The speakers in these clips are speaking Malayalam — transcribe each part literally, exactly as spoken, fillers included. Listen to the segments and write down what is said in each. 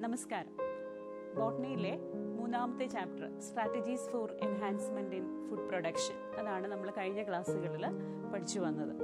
നമസ്കാരം. ബോട്ടണിയിലെ മൂന്നാമത്തെ chapter strategies for enhancement in food production, അതാണ് നമ്മൾ കഴിഞ്ഞ ക്ലാസ്സുകളിൽ പഠിച്ചു വന്നത്.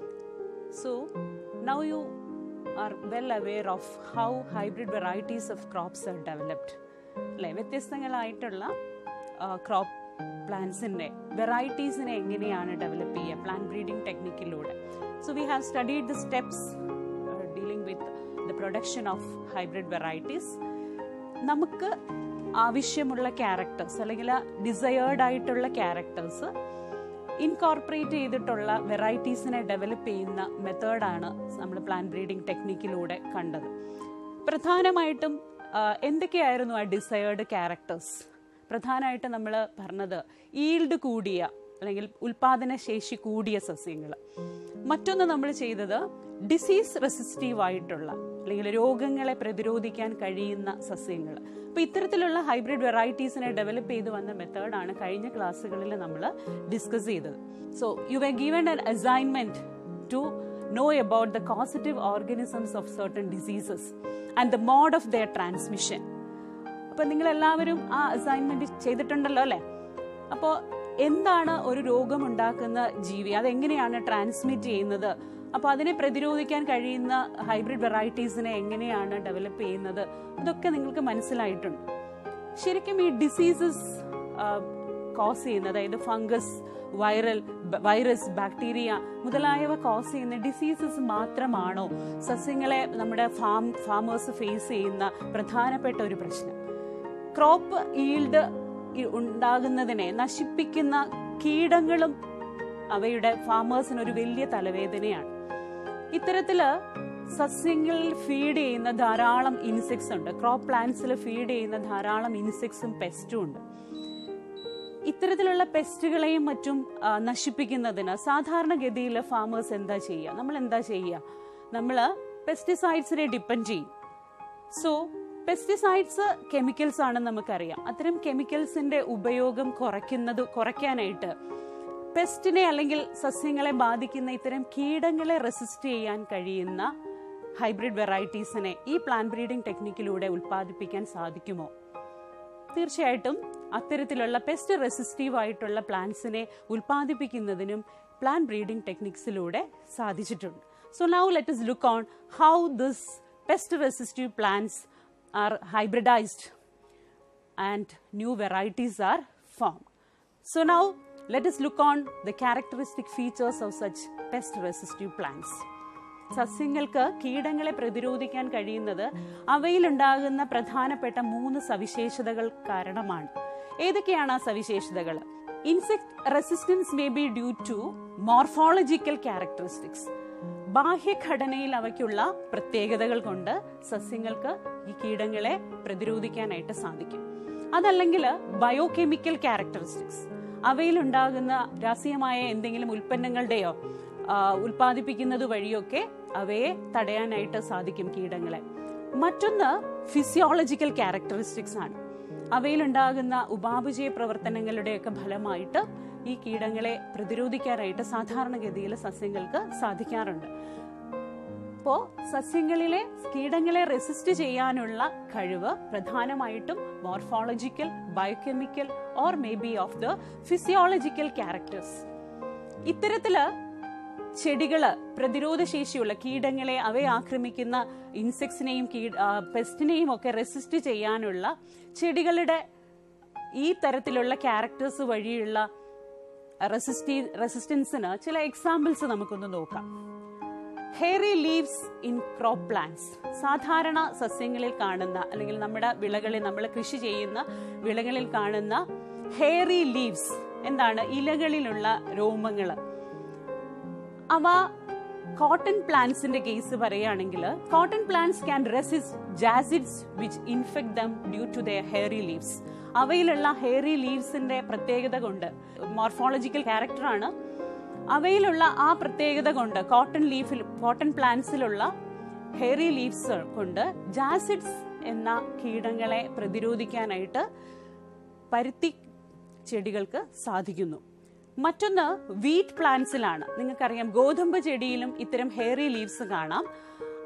So now you are well aware of how hybrid varieties of crops are developed അല്ലേ. വ്യത്യസ്തങ്ങളായിട്ടുള്ള ക്രോപ്പ് പ്ലാന്റ്സിൻ്റെ വെറൈറ്റീസിനെ എങ്ങനെയാണ് ഡെവലപ്പ് ചെയ്യുക പ്ലാൻ ബ്രീഡിംഗ് ടെക്നിക്കിലൂടെ. So we have studied the steps dealing with the production of hybrid varieties. നമുക്ക് ആവശ്യമുള്ള ക്യാരക്ടേഴ്സ് അല്ലെങ്കിൽ ഡിസയേർഡ് ആയിട്ടുള്ള ക്യാരക്ടേഴ്സ് ഇൻകോർപ്പറേറ്റ് ചെയ്തിട്ടുള്ള വെറൈറ്റീസിനെ ഡെവലപ്പ് ചെയ്യുന്ന മെത്തേഡാണ് നമ്മൾ പ്ലാൻ ബ്രീഡിംഗ് ടെക്നിക്കിലൂടെ കണ്ടത്. പ്രധാനമായിട്ടും എന്തൊക്കെയായിരുന്നു ആ ഡിസയേർഡ് ക്യാരക്ടേഴ്സ്? പ്രധാനമായിട്ട് നമ്മൾ പറഞ്ഞത് ഈൽഡ് കൂടിയ അല്ലെങ്കിൽ ഉൽപാദനശേഷി കൂടിയ സസ്യങ്ങൾ. മറ്റൊന്ന് നമ്മൾ ചെയ്തത് ഡിസീസ് റെസിസ്റ്റീവ് ആയിട്ടുള്ള അല്ലെങ്കിൽ രോഗങ്ങളെ പ്രതിരോധിക്കാൻ കഴിയുന്ന സസ്യങ്ങൾ. അപ്പോൾ ഇത്തരത്തിലുള്ള ഹൈബ്രിഡ് വെറൈറ്റീസിനെ ഡെവലപ്പ് ചെയ്ത് വന്ന മെത്തേഡാണ് കഴിഞ്ഞ ക്ലാസ്സുകളിൽ നമ്മൾ ഡിസ്കസ് ചെയ്തത്. So you were given an assignment to know about the causative organisms of certain diseases and the mode of their transmission. അപ്പോൾ നിങ്ങൾ എല്ലാവരും ആ അസൈൻമെന്റ് ചെയ്തിട്ടുണ്ടല്ലോ അല്ലേ? അപ്പോൾ എന്താണ് ഒരു രോഗം ഉണ്ടാക്കുന്ന ജീവി, അതെങ്ങനെയാണ് ട്രാൻസ്മിറ്റ് ചെയ്യുന്നത്, അപ്പോൾ അതിനെ പ്രതിരോധിക്കാൻ കഴിയുന്ന ഹൈബ്രിഡ് വെറൈറ്റീസിനെ എങ്ങനെയാണ് ഡെവലപ്പ് ചെയ്യുന്നത്, അതൊക്കെ നിങ്ങൾക്ക് മനസ്സിലായിട്ടുണ്ട്. ശരിക്കും ഈ ഡിസീസസ് കോസ് ചെയ്യുന്ന, അതായത് ഫംഗസ്, വൈറൽ വൈറസ്, ബാക്ടീരിയ മുതലായവ കോസ് ചെയ്യുന്ന ഡിസീസസ് മാത്രമാണോ സസ്യങ്ങളെ നമ്മുടെ ഫാം ഫാമേഴ്സ് ഫേസ് ചെയ്യുന്ന പ്രധാനപ്പെട്ട ഒരു പ്രശ്നം? ക്രോപ്പ് ഈൽഡ് ഉണ്ടാകുന്നതിനെ നശിപ്പിക്കുന്ന കീടങ്ങളും അവയുടെ ഫാമേഴ്സിന് ഒരു വലിയ തലവേദനയാണ്. ഇത്തരത്തില് സസ്യങ്ങളിൽ ഫീഡ് ചെയ്യുന്ന ധാരാളം ഇൻസെക്ട്സ് ഉണ്ട്. ക്രോപ്പ് പ്ലാന്റ്സിൽ ഫീഡ് ചെയ്യുന്ന ധാരാളം ഇൻസെക്ട്സും പെസ്റ്റും ഉണ്ട്. ഇത്തരത്തിലുള്ള പെസ്റ്റുകളെയും മറ്റും നശിപ്പിക്കുന്നതിന് സാധാരണഗതിയിൽ ഫാമേഴ്സ് എന്താ ചെയ്യുക? നമ്മൾ എന്താ ചെയ്യുക? നമ്മൾ പെസ്റ്റിസൈഡ്സിനെ ഡിപ്പെൻഡ് ചെയ്യും. സോ പെസ്റ്റിസൈഡ്സ് കെമിക്കൽസ് ആണെന്ന് നമുക്കറിയാം. അത്തരം കെമിക്കൽസിന്റെ ഉപയോഗം കുറയ്ക്കുന്നത് കുറയ്ക്കാനായിട്ട് പെസ്റ്റിനെ അല്ലെങ്കിൽ സസ്യങ്ങളെ ബാധിക്കുന്ന ഇത്തരം കീടങ്ങളെ റെസിസ്റ്റ് ചെയ്യാൻ കഴിയുന്ന ഹൈബ്രിഡ് വെറൈറ്റീസിനെ ഈ പ്ലാൻ ബ്രീഡിംഗ് ടെക്നിക്കിലൂടെ ഉൽപ്പാദിപ്പിക്കാൻ സാധിക്കുമോ? തീർച്ചയായിട്ടും അത്തരത്തിലുള്ള പെസ്റ്റ് റെസിസ്റ്റീവ് ആയിട്ടുള്ള പ്ലാന്റ്സിനെ ഉൽപ്പാദിപ്പിക്കുന്നതിനും പ്ലാൻ ബ്രീഡിംഗ് ടെക്നിക്സിലൂടെ സാധിച്ചിട്ടുണ്ട്. So now let us look on how this pest resistive plants are hybridized and new varieties are formed. So now let us look on the characteristic features of such pest resistive plants. സസ്യങ്ങൾക്ക് കീടങ്ങളെ പ്രതിരോധിക്കാൻ കഴിയുന്നത് അവയിലുണ്ടാകുന്ന പ്രധാനപ്പെട്ട മൂന്ന് സവിശേഷതകൾ കാരണമാണ്. ഏതൊക്കെയാണ് ആ സവിശേഷതകൾ? Insect resistance may be due to morphological characteristics. ബാഹ്യഘടനയിൽ അവയ്ക്കുള്ള പ്രത്യേകതകൾ കൊണ്ട് സസ്യങ്ങൾക്ക് ഈ കീടങ്ങളെ പ്രതിരോധിക്കാനായിട്ട് സാധിക്കും. അതല്ലെങ്കിൽ ബയോകെമിക്കൽ ക്യാരക്ടറിസ്റ്റിക്സ്, അവയിലുണ്ടാകുന്ന രാസീയമായ എന്തെങ്കിലും ഉൽപ്പന്നങ്ങളുടെയോ ഉൽപ്പാദിപ്പിക്കുന്നത് വഴിയൊക്കെ അവയെ തടയാനായിട്ട് സാധിക്കും കീടങ്ങളെ. മറ്റൊന്ന് ഫിസിയോളജിക്കൽ ക്യാരക്ടറിസ്റ്റിക്സ് ആണ്. അവയിലുണ്ടാകുന്ന ഉപാപചയ പ്രവർത്തനങ്ങളുടെയൊക്കെ ഫലമായിട്ട് ഈ കീടങ്ങളെ പ്രതിരോധിക്കാനായിട്ട് സാധാരണഗതിയിൽ സസ്യങ്ങൾക്ക് സാധിക്കാറുണ്ട്. അപ്പോൾ സസ്യങ്ങളിലെ കീടങ്ങളെ റെസിസ്റ്റ് ചെയ്യാനുള്ള കഴിവ് പ്രധാനമായിട്ടും morphological, biochemical or may be of the physiological characters. ഇത്തരത്തില് ചെടികള് പ്രതിരോധശേഷിയുള്ള കീടങ്ങളെ, അവയെ ആക്രമിക്കുന്ന ഇൻസെക്ട്സിനെയും പെസ്റ്റിനെയും ഒക്കെ റെസിസ്റ്റ് ചെയ്യാനുള്ള ചെടികളുടെ ഈ തരത്തിലുള്ള ക്യാരക്ടേഴ്സ് വഴിയുള്ള റെസിസ്റ്റീ റെസിസ്റ്റൻസിന് ചില എക്സാമ്പിൾസ് നമുക്കൊന്ന് നോക്കാം. Hairy leaves in crop plants. സാധാരണ സസ്യങ്ങളിൽ കാണുന്ന അല്ലെങ്കിൽ നമ്മുടെ വിളകളിൽ, നമ്മൾ കൃഷി ചെയ്യുന്ന വിളകളിൽ കാണുന്ന ഹെയറി ലീവ്സ് എന്താണ്? ഇലകളിലുള്ള രോമങ്ങൾ. അവ കോട്ടൺ പ്ലാന്റ്സിന്റെ കേസ് പറയുകയാണെങ്കിൽ, cotton plants can resist jassids which infect them due to their hairy leaves. അവയിലുള്ള ഹെയറി ലീവ്സിന്റെ പ്രത്യേകത കൊണ്ട്, മോർഫോളജിക്കൽ ക്യാരക്ടറാണ്, അവയിലുള്ള ആ പ്രത്യേകത കൊണ്ട് കോട്ടൺ ലീഫിൽ കോട്ടൺ പ്ലാന്റ്സിലുള്ള ഹെയറി ലീവ്സ് കൊണ്ട് ജാസിഡ്സ് എന്ന കീടങ്ങളെ പ്രതിരോധിക്കാനായിട്ട് പരുത്തി ചെടികൾക്ക് സാധിക്കുന്നു. മറ്റൊന്ന് വീറ്റ് പ്ലാന്റ്സിലാണ്. നിങ്ങൾക്കറിയാം, ഗോതമ്പ് ചെടിയിലും ഇത്തരം ഹെയറി ലീവ്സ് കാണാം.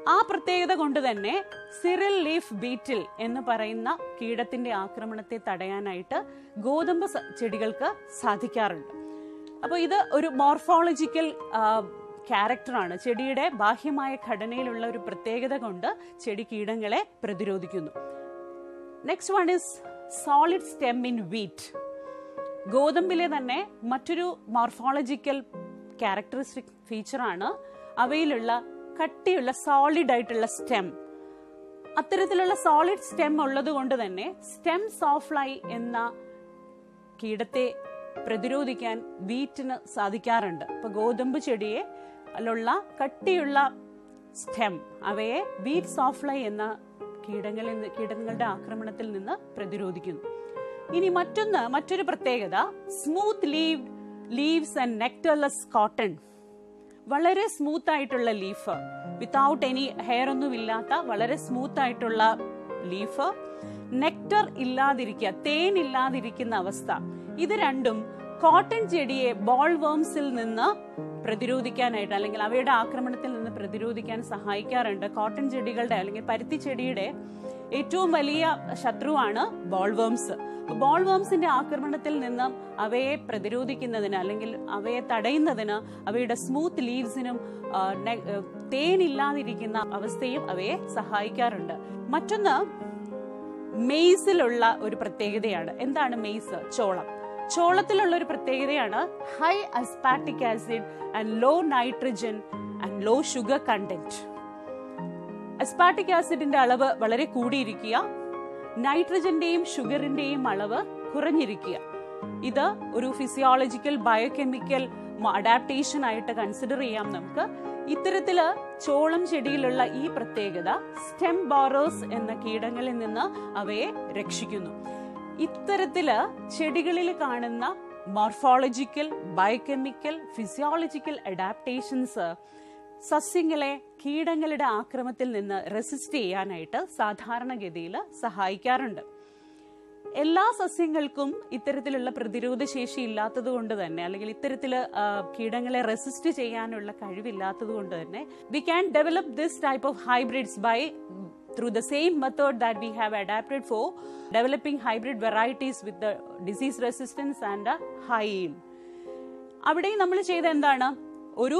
ആ പ്രത്യേകത കൊണ്ട് തന്നെ സിറിൽ ലീഫ് ബീറ്റിൽ എന്ന് പറയുന്ന കീടത്തിന്റെ ആക്രമണത്തെ തടയാനായിട്ട് ഗോതമ്പ് ചെടികൾക്ക് സാധിക്കാറുണ്ട്. അപ്പോൾ ഇത് ഒരു മോർഫോളജിക്കൽ ക്യാരക്ടറാണ്. ചെടിയുടെ ബാഹ്യമായ ഘടനയിലുള്ള ഒരു പ്രത്യേകത കൊണ്ട് ചെടി കീടങ്ങളെ പ്രതിരോധിക്കുന്നു. Next one is solid stem in wheat. ഗോതമ്പിലെ തന്നെ മറ്റൊരു മോർഫോളജിക്കൽ ക്യാരക്ടറിസ്റ്റിക് ഫീച്ചറാണ് അവയിലുള്ള കട്ടിയുള്ള സോളിഡ് ആയിട്ടുള്ള സ്റ്റെം. അത്തരത്തിലുള്ള സോളിഡ് സ്റ്റെം ഉള്ളത് കൊണ്ട് തന്നെ സ്റ്റെം സോഫ്ലൈ എന്ന കീടത്തെ പ്രതിരോധിക്കാൻ വീറ്റിന് സാധിക്കാറുണ്ട്. ഇപ്പൊ ഗോതമ്പ് ചെടിയെ ുള്ള കട്ടിയുള്ള സ്റ്റെം അവയെ വീറ്റ് സോഫ്ലൈ എന്ന കീടങ്ങളിൽ കീടങ്ങളുടെ ആക്രമണത്തിൽ നിന്ന് പ്രതിരോധിക്കുന്നു. ഇനി മറ്റൊന്ന് മറ്റൊരു പ്രത്യേകത smooth leaf leaves and nectarless cotton. വളരെ സ്മൂത്ത് ആയിട്ടുള്ള ലീഫ്, വിത്തൗട്ട് എനി ഹെയർ ഒന്നും ഇല്ലാത്ത വളരെ സ്മൂത്ത് ആയിട്ടുള്ള ലീഫ്, നെക്ടർ ഇല്ലാതിരിക്കുക, തേൻ ഇല്ലാതിരിക്കുന്ന അവസ്ഥ, ഇത് രണ്ടും കോട്ടൺ ചെടിയെ ബോൾ വേംസിൽ നിന്ന് പ്രതിരോധിക്കാനായിട്ട് അല്ലെങ്കിൽ അവയുടെ ആക്രമണത്തിൽ നിന്ന് പ്രതിരോധിക്കാൻ സഹായിക്കാറുണ്ട്. കോട്ടൺ ചെടികളുടെ അല്ലെങ്കിൽ പരുത്തി ചെടിയുടെ ഏറ്റവും വലിയ ശത്രുവാണ് ബോൾ വേംസ്. ബോൾ വേംസിന്റെ ആക്രമണത്തിൽ നിന്ന് അവയെ പ്രതിരോധിക്കുന്നതിന് അല്ലെങ്കിൽ അവയെ തടയുന്നതിന് അവയുടെ സ്മൂത്ത് ലീവ്സിനും തേനില്ലാതിരിക്കുന്ന അവസ്ഥയും അവയെ സഹായിക്കാറുണ്ട്. മറ്റൊന്ന് മെയ്സിലുള്ള ഒരു പ്രത്യേകതയാണ്. എന്താണ് മെയ്സ്? ചോളം. ചോളത്തിലുള്ള ഒരു പ്രത്യേകതയാണ് high aspartic acid and low nitrogen and low sugar content. Aspartic ആസിഡിന്റെ അളവ് വളരെ കൂടിയിരിക്കുക, നൈട്രജന്റെയും ഷുഗറിന്റെയും അളവ് കുറഞ്ഞിരിക്കുക. ഇത് ഒരു ഫിസിയോളജിക്കൽ ബയോകെമിക്കൽ അഡാപ്റ്റേഷൻ ആയിട്ട് കൺസിഡർ ചെയ്യാം നമുക്ക്. ഇത്തരത്തില് ചോളം ചെടിയിലുള്ള ഈ പ്രത്യേകത സ്റ്റെം ബോറേഴ്സ് എന്ന കീടങ്ങളിൽ നിന്ന് അവയെ രക്ഷിക്കുന്നു. ഇത്തരത്തില് ചെടികളിൽ കാണുന്ന മോർഫോളജിക്കൽ, ബയോകെമിക്കൽ, ഫിസിയോളജിക്കൽ അഡാപ്റ്റേഷൻസ് സസ്യങ്ങളെ കീടങ്ങളുടെ ആക്രമണത്തിൽ നിന്ന് റെസിസ്റ്റ് ചെയ്യാനായിട്ട് സാധാരണഗതിയിൽ സഹായിക്കാറുണ്ട്. എല്ലാ സസ്യങ്ങൾക്കും ഇത്തരത്തിലുള്ള പ്രതിരോധ ശേഷി ഇല്ലാത്തത് കൊണ്ട് തന്നെ അല്ലെങ്കിൽ ഇത്തരത്തില് കീടങ്ങളെ റെസിസ്റ്റ് ചെയ്യാനുള്ള കഴിവില്ലാത്തത് കൊണ്ട് തന്നെ we can develop this type of hybrids by through the same method that we have adapted for developing hybrid varieties with the disease resistance and a high yield. അവിടെ നമ്മൾ ചെയ്ത എന്താണ്? ഒരു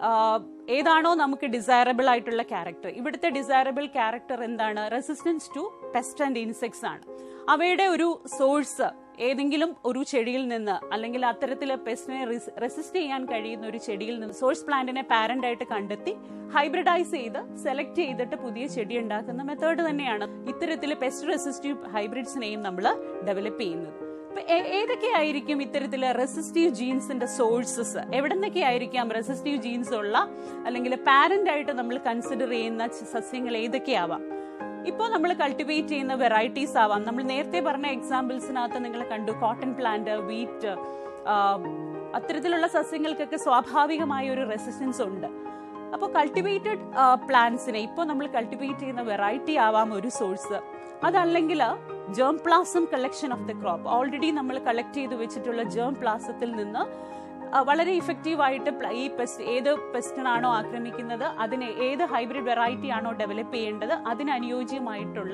ഏതാണോ നമുക്ക് ഡിസൈറബിൾ ആയിട്ടുള്ള ക്യാരക്ടർ, ഇവിടുത്തെ ഡിസൈറബിൾ ക്യാരക്ടർ എന്താണ്? Resistance to pest and insects ആണ്. അവയുടെ ഒരു സോഴ്സ് ഏതെങ്കിലും ഒരു ചെടിയിൽ നിന്ന് അല്ലെങ്കിൽ അത്തരത്തിലെ പെസ്റ്റിനെ റെസിസ്റ്റ് ചെയ്യാൻ കഴിയുന്ന ഒരു ചെടിയിൽ നിന്ന് സോഴ്സ് പ്ലാന്റിനെ പാരന്റ് ആയിട്ട് കണ്ടെത്തി ഹൈബ്രിഡൈസ് ചെയ്ത് സെലക്ട് ചെയ്തിട്ട് പുതിയ ചെടി ഉണ്ടാക്കുന്ന മെത്തേഡ് തന്നെയാണ് ഇത്തരത്തിലെ പെസ്റ്റ് റെസിസ്റ്റീവ് ഹൈബ്രിഡ്സിനെയും നമ്മൾ ഡെവലപ്പ് ചെയ്യുന്നത്. അപ്പൊ ഏതൊക്കെയായിരിക്കും ഇത്തരത്തിലെ റെസിസ്റ്റീവ് ജീൻസിന്റെ സോഴ്സസ്? എവിടെ നിന്നൊക്കെ ആയിരിക്കാം റെസിസ്റ്റീവ് ജീൻസ് ഉള്ള അല്ലെങ്കിൽ പാരന്റ് ആയിട്ട് നമ്മൾ കൺസിഡർ ചെയ്യുന്ന സസ്യങ്ങൾ ഏതൊക്കെയാവാം? ഇപ്പോൾ നമ്മൾ കൾട്ടിവേറ്റ് ചെയ്യുന്ന വെറൈറ്റീസ് ആവാം. നമ്മൾ നേരത്തെ പറഞ്ഞ എക്സാമ്പിൾസിനകത്ത് നിങ്ങൾ കണ്ടു കോട്ടൺ പ്ലാന്റ്, വീറ്റ്, അത്തരത്തിലുള്ള സസ്യങ്ങൾക്കൊക്കെ സ്വാഭാവികമായ ഒരു റെസിസ്റ്റൻസ് ഉണ്ട്. അപ്പോൾ കൾട്ടിവേറ്റഡ് പ്ലാന്റ്സിനെ ഇപ്പോൾ നമ്മൾ കൾട്ടിവേറ്റ് ചെയ്യുന്ന വെറൈറ്റി ആവാം ഒരു സോഴ്സ്. അതല്ലെങ്കിൽ germ plasm collection of the crop, already നമ്മൾ കളക്ട് ചെയ്ത് വെച്ചിട്ടുള്ള ജേം പ്ലാസത്തിൽ നിന്ന് വളരെ ഇഫക്റ്റീവ് ആയിട്ട് ഈ പെസ്റ്റ് ഏത് പെസ്റ്റിനാണോ ആക്രമിക്കുന്നത് അതിന് ഏത് ഹൈബ്രിഡ് വെറൈറ്റി ആണോ ഡെവലപ്പ് ചെയ്യേണ്ടത് അതിനനുയോജ്യമായിട്ടുള്ള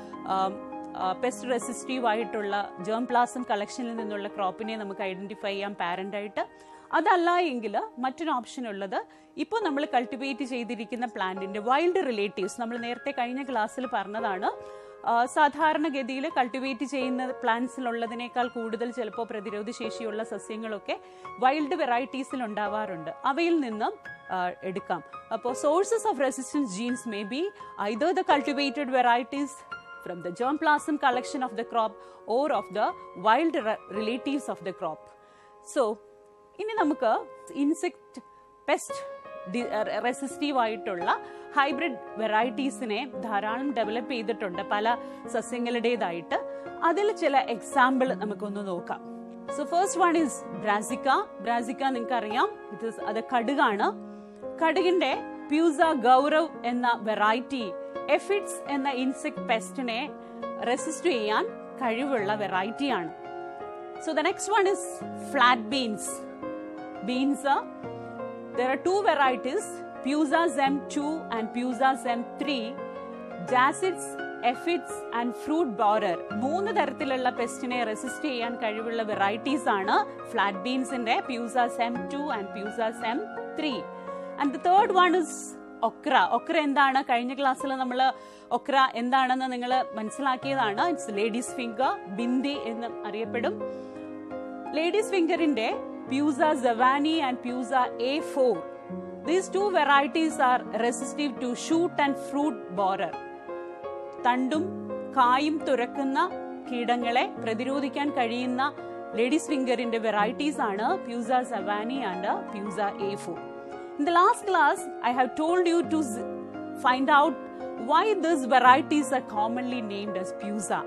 പെസ്റ്റ് റെസിസ്റ്റീവ് ആയിട്ടുള്ള ജേം പ്ലാസം കളക്ഷനിൽ നിന്നുള്ള ക്രോപ്പിനെ നമുക്ക് ഐഡന്റിഫൈ ചെയ്യാം പാരന്റ് ആയിട്ട്. അതല്ല എങ്കിൽ മറ്റൊരു ഓപ്ഷൻ ഉള്ളത് ഇപ്പോൾ നമ്മൾ കൾട്ടിവേറ്റ് ചെയ്തിരിക്കുന്ന പ്ലാന്റിന്റെ വൈൽഡ് റിലേറ്റീവ്സ്. നമ്മൾ നേരത്തെ കഴിഞ്ഞ ക്ലാസ്സിൽ പറഞ്ഞതാണ്, സാധാരണഗതിയിൽ കൾട്ടിവേറ്റ് ചെയ്യുന്ന പ്ലാന്റ്സിലുള്ളതിനേക്കാൾ കൂടുതൽ ചിലപ്പോൾ പ്രതിരോധ ശേഷിയുള്ള സസ്യങ്ങളൊക്കെ വൈൽഡ് വെറൈറ്റീസിൽ ഉണ്ടാവാറുണ്ട്. അവയിൽ നിന്നും എടുക്കാം. അപ്പോൾ sources of resistance genes may be either the cultivated varieties from the germplasm collection of the crop or of the wild relatives of the crop. So ഇനി നമുക്ക് ഇൻസെക്ട് പെസ്റ്റ് റെസിസ്റ്റീവ് ആയിട്ടുള്ള ഹൈബ്രിഡ് വെറൈറ്റീസിനെ ധാരാളം ഡെവലപ്പ് ചെയ്തിട്ടുണ്ട് പല സസ്യങ്ങളുടേതായിട്ട്. അതിൽ ചില എക്സാമ്പിൾ നമുക്കൊന്ന് നോക്കാം. So first one is brassica. Brassica നിങ്ങൾക്ക് അറിയാം, ഇത് അത് കടുകാണ്. കടുകിന്റെ പ്യൂസ ഗൗരവ് എന്ന വെറൈറ്റി എഫിഡ്സ് എന്ന ഇൻസെക്ട് പെസ്റ്റിനെ റെസിസ്റ്റ് ചെയ്യാൻ കഴിവുള്ള വെറൈറ്റിയാണ്. So the next one is flat beans. Beans, there are two varieties, Pusazem two and Pusazem three, Jacids, Aphids and fruit borer. മൂന്ന് തരത്തിലുള്ള പെസ്റ്റിനെ റെസിസ്റ്റ് ചെയ്യാൻ കഴിവുള്ള വെറൈറ്റീസ് ആണ് ഫ്ലാറ്റ് ബീൻസിന്റെ Pusazem two and Pusazem three. And the third one is okra. Okra എന്താണ്? കഴിഞ്ഞ ക്ലാസ്സിൽ നമ്മൾ okra എന്താണെന്ന് നിങ്ങൾ മനസ്സിലാക്കിയതാണ്. ഇറ്റ്സ് ലേഡീസ് ഫിംഗർ, ബിന്ദി എന്ന് അറിയപ്പെടും. ലേഡീസ് ഫിംഗറിന്റെ Pusa zavani and Pusa A four. These two varieties are resistive to shoot and fruit borer. തണ്ടും കായും തുരക്കുന്ന കീടങ്ങളെ പ്രതിരോധിക്കാൻ കഴിയുന്ന ലേഡീസ് ഫിംഗറിന്റെ വെറൈറ്റീസ് ആണ് Pusa savani and Pusa A four. In the last class, I have told you to find out why these varieties are commonly named as Pusa.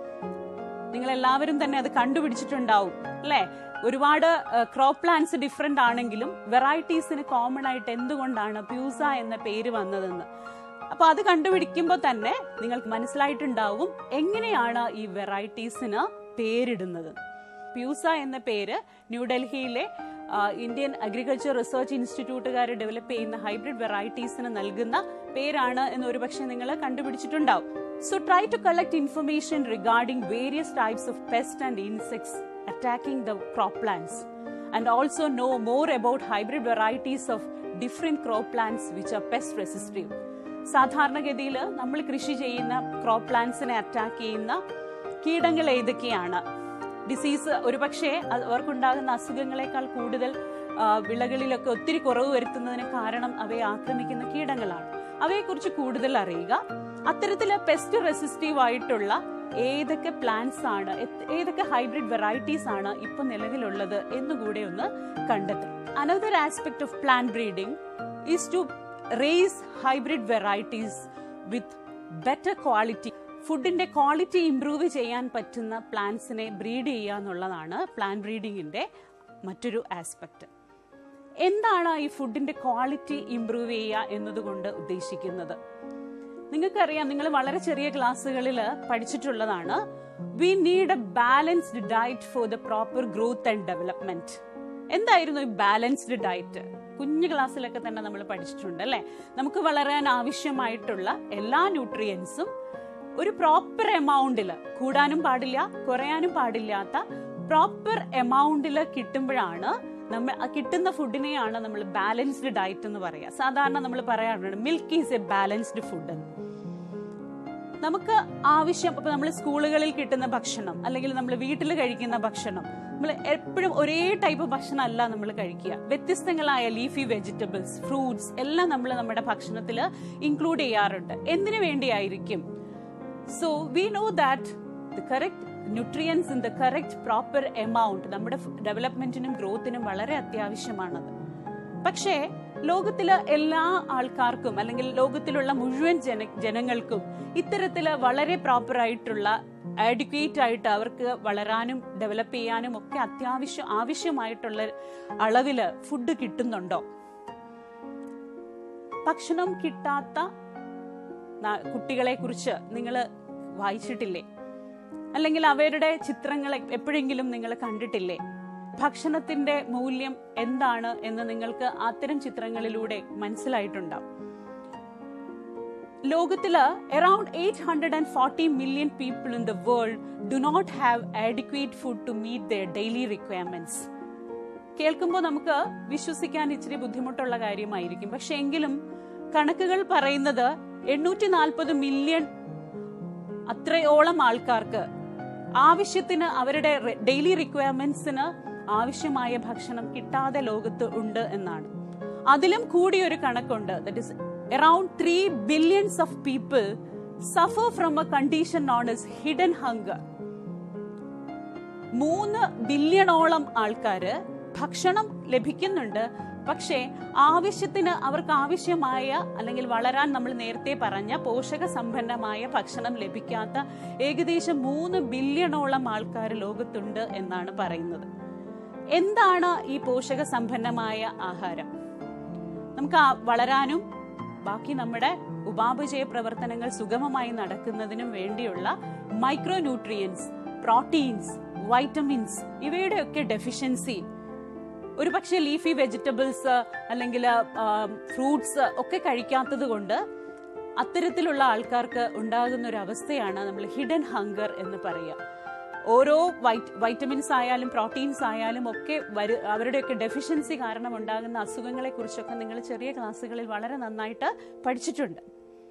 നിങ്ങൾ എല്ലാവരും തന്നെ അത് കണ്ടുപിടിച്ചിട്ടുണ്ടാവും അല്ലേ? ഒരുപാട് ക്രോപ്പ് പ്ലാന്റ്സ് ഡിഫറെന്റ് ആണെങ്കിലും വെറൈറ്റീസിന് കോമൺ ആയിട്ട് എന്തുകൊണ്ടാണ് പ്യൂസ എന്ന പേര് വന്നതെന്ന്. അപ്പൊ അത് കണ്ടുപിടിക്കുമ്പോൾ തന്നെ നിങ്ങൾക്ക് മനസ്സിലായിട്ടുണ്ടാവും എങ്ങനെയാണ് ഈ വെറൈറ്റീസിന് പേരിടുന്നത്. പ്യൂസ എന്ന പേര് ന്യൂഡൽഹിയിലെ ഇന്ത്യൻ അഗ്രികൾച്ചർ റിസർച്ച് ഇൻസ്റ്റിറ്റ്യൂട്ടുകാർ ഡെവലപ്പ് ചെയ്യുന്ന ഹൈബ്രിഡ് വെറൈറ്റീസിന് നൽകുന്ന പേരാണ് എന്ന് ഒരുപക്ഷെ നിങ്ങൾ കണ്ടുപിടിച്ചിട്ടുണ്ടാവും. So try to collect information regarding various types of pests and insects attacking the crop plants, and also know more about hybrid varieties of different crop plants which are pest resistive. സാധാരണഗതിയിൽ നമ്മൾ കൃഷി ചെയ്യുന്ന ക്രോപ്പ് പ്ലാന്റ്സിനെ അറ്റാക്ക് ചെയ്യുന്ന കീടങ്ങൾ ഏതൊക്കെയാണ്? ഡിസീസ് ഒരുപക്ഷെ അവർക്കുണ്ടാകുന്ന അസുഖങ്ങളെക്കാൾ കൂടുതൽ വിളകളിലൊക്കെ ഒത്തിരി കുറവ് വരുത്തുന്നതിന് കാരണം അവയെ ആക്രമിക്കുന്ന കീടങ്ങളാണ്. അവയെക്കുറിച്ച് കൂടുതൽ അറിയുക. അത്തരത്തില് പെസ്റ്റ് റെസിസ്റ്റീവ് ആയിട്ടുള്ള ഏതൊക്കെ പ്ലാന്റ്സ് ആണ്, ഏതൊക്കെ ഹൈബ്രിഡ് വെറൈറ്റീസ് ആണ് ഇപ്പൊ നിലവിലുള്ളത് എന്നുകൂടെ ഒന്ന് കണ്ടെത്തും. Another aspect of plant breeding is to raise hybrid varieties with better quality. ഫുഡിന്റെ ക്വാളിറ്റി ഇംപ്രൂവ് ചെയ്യാൻ പറ്റുന്ന പ്ലാന്റ്സിനെ ബ്രീഡ് ചെയ്യുക എന്നുള്ളതാണ് പ്ലാന്റ് ബ്രീഡിങ്ങിന്റെ മറ്റൊരു ആസ്പെക്ട്. എന്താണ് ഈ ഫുഡിന്റെ ക്വാളിറ്റി ഇംപ്രൂവ് ചെയ്യുക എന്നതുകൊണ്ട് ഉദ്ദേശിക്കുന്നത്? നിങ്ങൾക്കറിയാം, നിങ്ങൾ വളരെ ചെറിയ ക്ലാസ്സുകളിൽ പഠിച്ചിട്ടുള്ളതാണ്. We need a balanced diet for the proper growth and development. എന്തായിരുന്നു ഈ ബാലൻസ്ഡ് ഡയറ്റ്? കുഞ്ഞു ക്ലാസ്സിലൊക്കെ തന്നെ നമ്മൾ പഠിച്ചിട്ടുണ്ട് അല്ലെ? നമുക്ക് വളരാൻ ആവശ്യമായിട്ടുള്ള എല്ലാ ന്യൂട്രിയൻസും ഒരു പ്രോപ്പർ എമൗണ്ടിൽ, കൂടാനും പാടില്ല കുറയാനും പാടില്ലാത്ത പ്രോപ്പർ എമൗണ്ടിൽ കിട്ടുമ്പോഴാണ് നമ്മൾ കിട്ടുന്ന ഫുഡിനെയാണ് നമ്മൾ ബാലൻസ്ഡ് ഡയറ്റ് എന്ന് പറയുക. സാധാരണ നമ്മൾ പറയാറുണ്ട് milk is a balanced food. നമുക്ക് ആവശ്യം, ഇപ്പൊ നമ്മൾ സ്കൂളുകളിൽ കിട്ടുന്ന ഭക്ഷണം അല്ലെങ്കിൽ നമ്മൾ വീട്ടിൽ കഴിക്കുന്ന ഭക്ഷണം, നമ്മൾ എപ്പോഴും ഒരേ ടൈപ്പ് ഭക്ഷണം അല്ല നമ്മൾ കഴിക്കുക. വ്യത്യസ്തങ്ങളായ ലീഫി വെജിറ്റബിൾസ്, ഫ്രൂട്ട്സ് എല്ലാം നമ്മൾ നമ്മുടെ ഭക്ഷണത്തിൽ ഇൻക്ലൂഡ് ചെയ്യാറുണ്ട്. എന്തിനു വേണ്ടിയായിരിക്കും? So we know that the correct nutrients in the correct proper amount നമ്മുടെ ഡെവലപ്മെന്റിനും ഗ്രോത്തിനും വളരെ അത്യാവശ്യമാണത്. പക്ഷേ ലോകത്തിലെ എല്ലാ ആൾക്കാർക്കും അല്ലെങ്കിൽ ലോകത്തിലുള്ള മുഴുവൻ ജന ജനങ്ങൾക്കും ഇത്തരത്തില് വളരെ പ്രോപ്പർ ആയിട്ടുള്ള ആഡിക്വേറ്റ് ആയിട്ട് അവർക്ക് വളരാനും ഡെവലപ്പ് ചെയ്യാനും ഒക്കെ അത്യാവശ്യം ആവശ്യമായിട്ടുള്ള അളവില് ഫുഡ് കിട്ടുന്നുണ്ടോ? ഭക്ഷണം കിട്ടാത്ത കുട്ടികളെ കുറിച്ച് നിങ്ങൾ വായിച്ചിട്ടില്ലേ? അല്ലെങ്കിൽ അവരുടെ ചിത്രങ്ങൾ എപ്പോഴെങ്കിലും നിങ്ങൾ കണ്ടിട്ടില്ലേ? ഭക്ഷണത്തിന്റെ മൂല്യം എന്താണ് എന്ന് നിങ്ങൾക്ക് അത്തരം ചിത്രങ്ങളിലൂടെ മനസ്സിലായിട്ടുണ്ടാവും. ലോകത്തില് around eight hundred and forty million people in the world do not have adequate food to meet their daily requirements. കേൾക്കുമ്പോൾ നമുക്ക് വിശ്വസിക്കാൻ ഇച്ചിരി ബുദ്ധിമുട്ടുള്ള കാര്യമായിരിക്കും. പക്ഷെ എങ്കിലും കണക്കുകൾ പറയുന്നത് എണ്ണൂറ്റി നാൽപ്പത് മില്യൺ അത്രയോളം ആൾക്കാർക്ക് ആവശ്യത്തിന് അവരുടെ ഡെയിലി റിക്വയർമെന്റ്സിന് ആവശ്യമായ ഭക്ഷണം കിട്ടാതെ ലോകത്ത് ഉണ്ട് എന്നാണ്. അതിലും കൂടിയൊരു കണക്കുണ്ട്. That is around three billions of people suffer from a condition known as hidden hunger. മൂന്ന് ബില്യണോളം ആൾക്കാര് ഭക്ഷണം ലഭിക്കുന്നുണ്ട്, പക്ഷേ ആവശ്യത്തിന് അവർക്ക് ആവശ്യമായ അല്ലെങ്കിൽ വളരാൻ നമ്മൾ നേരത്തെ പറഞ്ഞ പോഷക സമ്പന്നമായ ഭക്ഷണം ലഭിക്കാത്ത ഏകദേശം മൂന്ന് ബില്യണോളം ആൾക്കാർ ലോകത്തുണ്ട് എന്നാണ് പറയുന്നത്. എന്താണ് ഈ പോഷക സമ്പന്നമായ ആഹാരം? നമുക്ക് വളരാനും ബാക്കി നമ്മുടെ ഉപാപചയ പ്രവർത്തനങ്ങൾ സുഗമമായി നടക്കുന്നതിനും വേണ്ടിയുള്ള മൈക്രോ ന്യൂട്രിയൻസ്, പ്രോട്ടീൻസ്, വൈറ്റമിൻസ് ഇവയുടെയൊക്കെ ഡെഫിഷ്യൻസി ഒരു പക്ഷേ ലീഫി വെജിറ്റബിൾസ് അല്ലെങ്കിൽ ഫ്രൂട്ട്സ് ഒക്കെ കഴിക്കാത്തത് കൊണ്ട് അത്തരത്തിലുള്ള ആൾക്കാർക്ക് ഉണ്ടാകുന്ന ഒരു അവസ്ഥയാണ് നമ്മൾ ഹിഡൻ ഹങ്കർ എന്ന് പറയുക. ഓരോ വൈറ്റ് വൈറ്റമിൻസ് ആയാലും പ്രോട്ടീൻസ് ആയാലും ഒക്കെ വരു അവരുടെയൊക്കെ ഡെഫിഷ്യൻസി കാരണം ഉണ്ടാകുന്ന അസുഖങ്ങളെ കുറിച്ചൊക്കെ നിങ്ങൾ ചെറിയ ക്ലാസ്സുകളിൽ വളരെ നന്നായിട്ട് പഠിച്ചിട്ടുണ്ട്.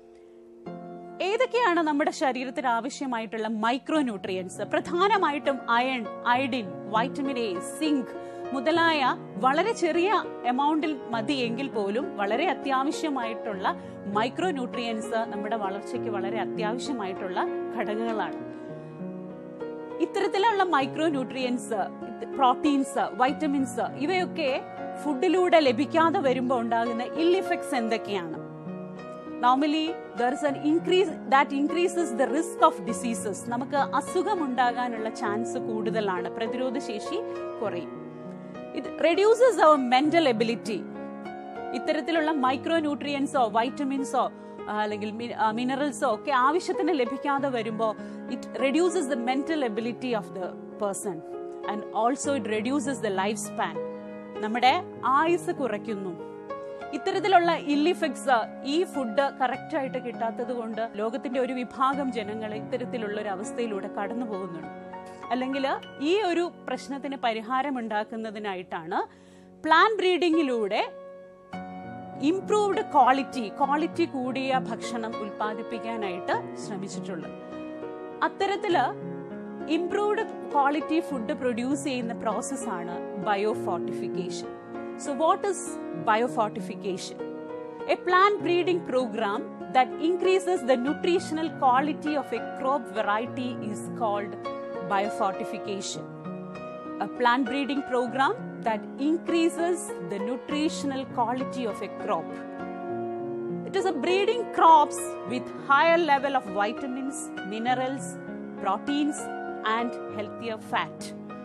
ഏതൊക്കെയാണ് നമ്മുടെ ശരീരത്തിന് ആവശ്യമായിട്ടുള്ള മൈക്രോ ന്യൂട്രിയൻസ്? പ്രധാനമായിട്ടും iron, iodine, vitamin A, zinc മുതലായ വളരെ ചെറിയ എമൗണ്ടിൽ മതിയെങ്കിൽ പോലും വളരെ അത്യാവശ്യമായിട്ടുള്ള മൈക്രോ ന്യൂട്രിയൻസ് നമ്മുടെ വളർച്ചയ്ക്ക് വളരെ അത്യാവശ്യമായിട്ടുള്ള ഘടകങ്ങളാണ്. ഇത്തരത്തിലുള്ള മൈക്രോ ന്യൂട്രിയൻസ്, പ്രോട്ടീൻസ്, വൈറ്റമിൻസ് ഇവയൊക്കെ ഫുഡിലൂടെ ലഭിക്കാതെ വരുമ്പോൾ ഉണ്ടാകുന്ന ഇൽ ഇഫക്ട്സ് എന്തൊക്കെയാണ്? Normally there is an increase that increases the risk of diseases. നമുക്ക് അസുഖം ഉണ്ടാകാനുള്ള ചാൻസ് കൂടുതലാണ്, പ്രതിരോധ ശേഷി കുറയും. It reduces our mental ability. ഇത്തരത്തിലുള്ള മൈക്രോ ന്യൂട്രിയൻസോ വൈറ്റമിൻസോ അല്ലെങ്കിൽ മിനറൽസോ ഒക്കെ ആവശ്യത്തിന് ലഭിക്കാതെ വരുമ്പോൾ it reduces the mental ability of the person and also it reduces the life span. നമ്മുടെ ആയുസ് കുറയ്ക്കുന്നു. ഇത്തരത്തിലുള്ള ഇൽ ഇഫക്ട്സ് ഈ ഫുഡ് കറക്റ്റ് ആയിട്ട് കിട്ടാത്തത് കൊണ്ട് ലോകത്തിന്റെ ഒരു വിഭാഗം ജനങ്ങൾ ഇത്തരത്തിലുള്ള ഒരു അവസ്ഥയിലൂടെ കടന്നു പോകുന്നുണ്ട്. അല്ലെങ്കിൽ ഈ ഒരു പ്രശ്നത്തിന് പരിഹാരം ഉണ്ടാക്കുന്നതിനായിട്ടാണ് പ്ലാൻ ബ്രീഡിങ്ങിലൂടെ ഇംപ്രൂവ്ഡ് ക്വാളിറ്റി ക്വാളിറ്റി കൂടിയ ഭക്ഷണം ഉൽപ്പാദിപ്പിക്കാനായിട്ട് ശ്രമിച്ചിട്ടുള്ളത്. അത്തരത്തില് ഇംപ്രൂവ്ഡ് ക്വാളിറ്റി ഫുഡ് പ്രൊഡ്യൂസ് ചെയ്യുന്ന പ്രോസസ്സാണ് biofortification. So what is biofortification? A plant breeding program that increases the nutritional quality of a crop variety is called biofortification. A plant breeding program that increases the nutritional quality of a crop. It is a breeding crops with higher level of vitamins, minerals, proteins and healthier fat.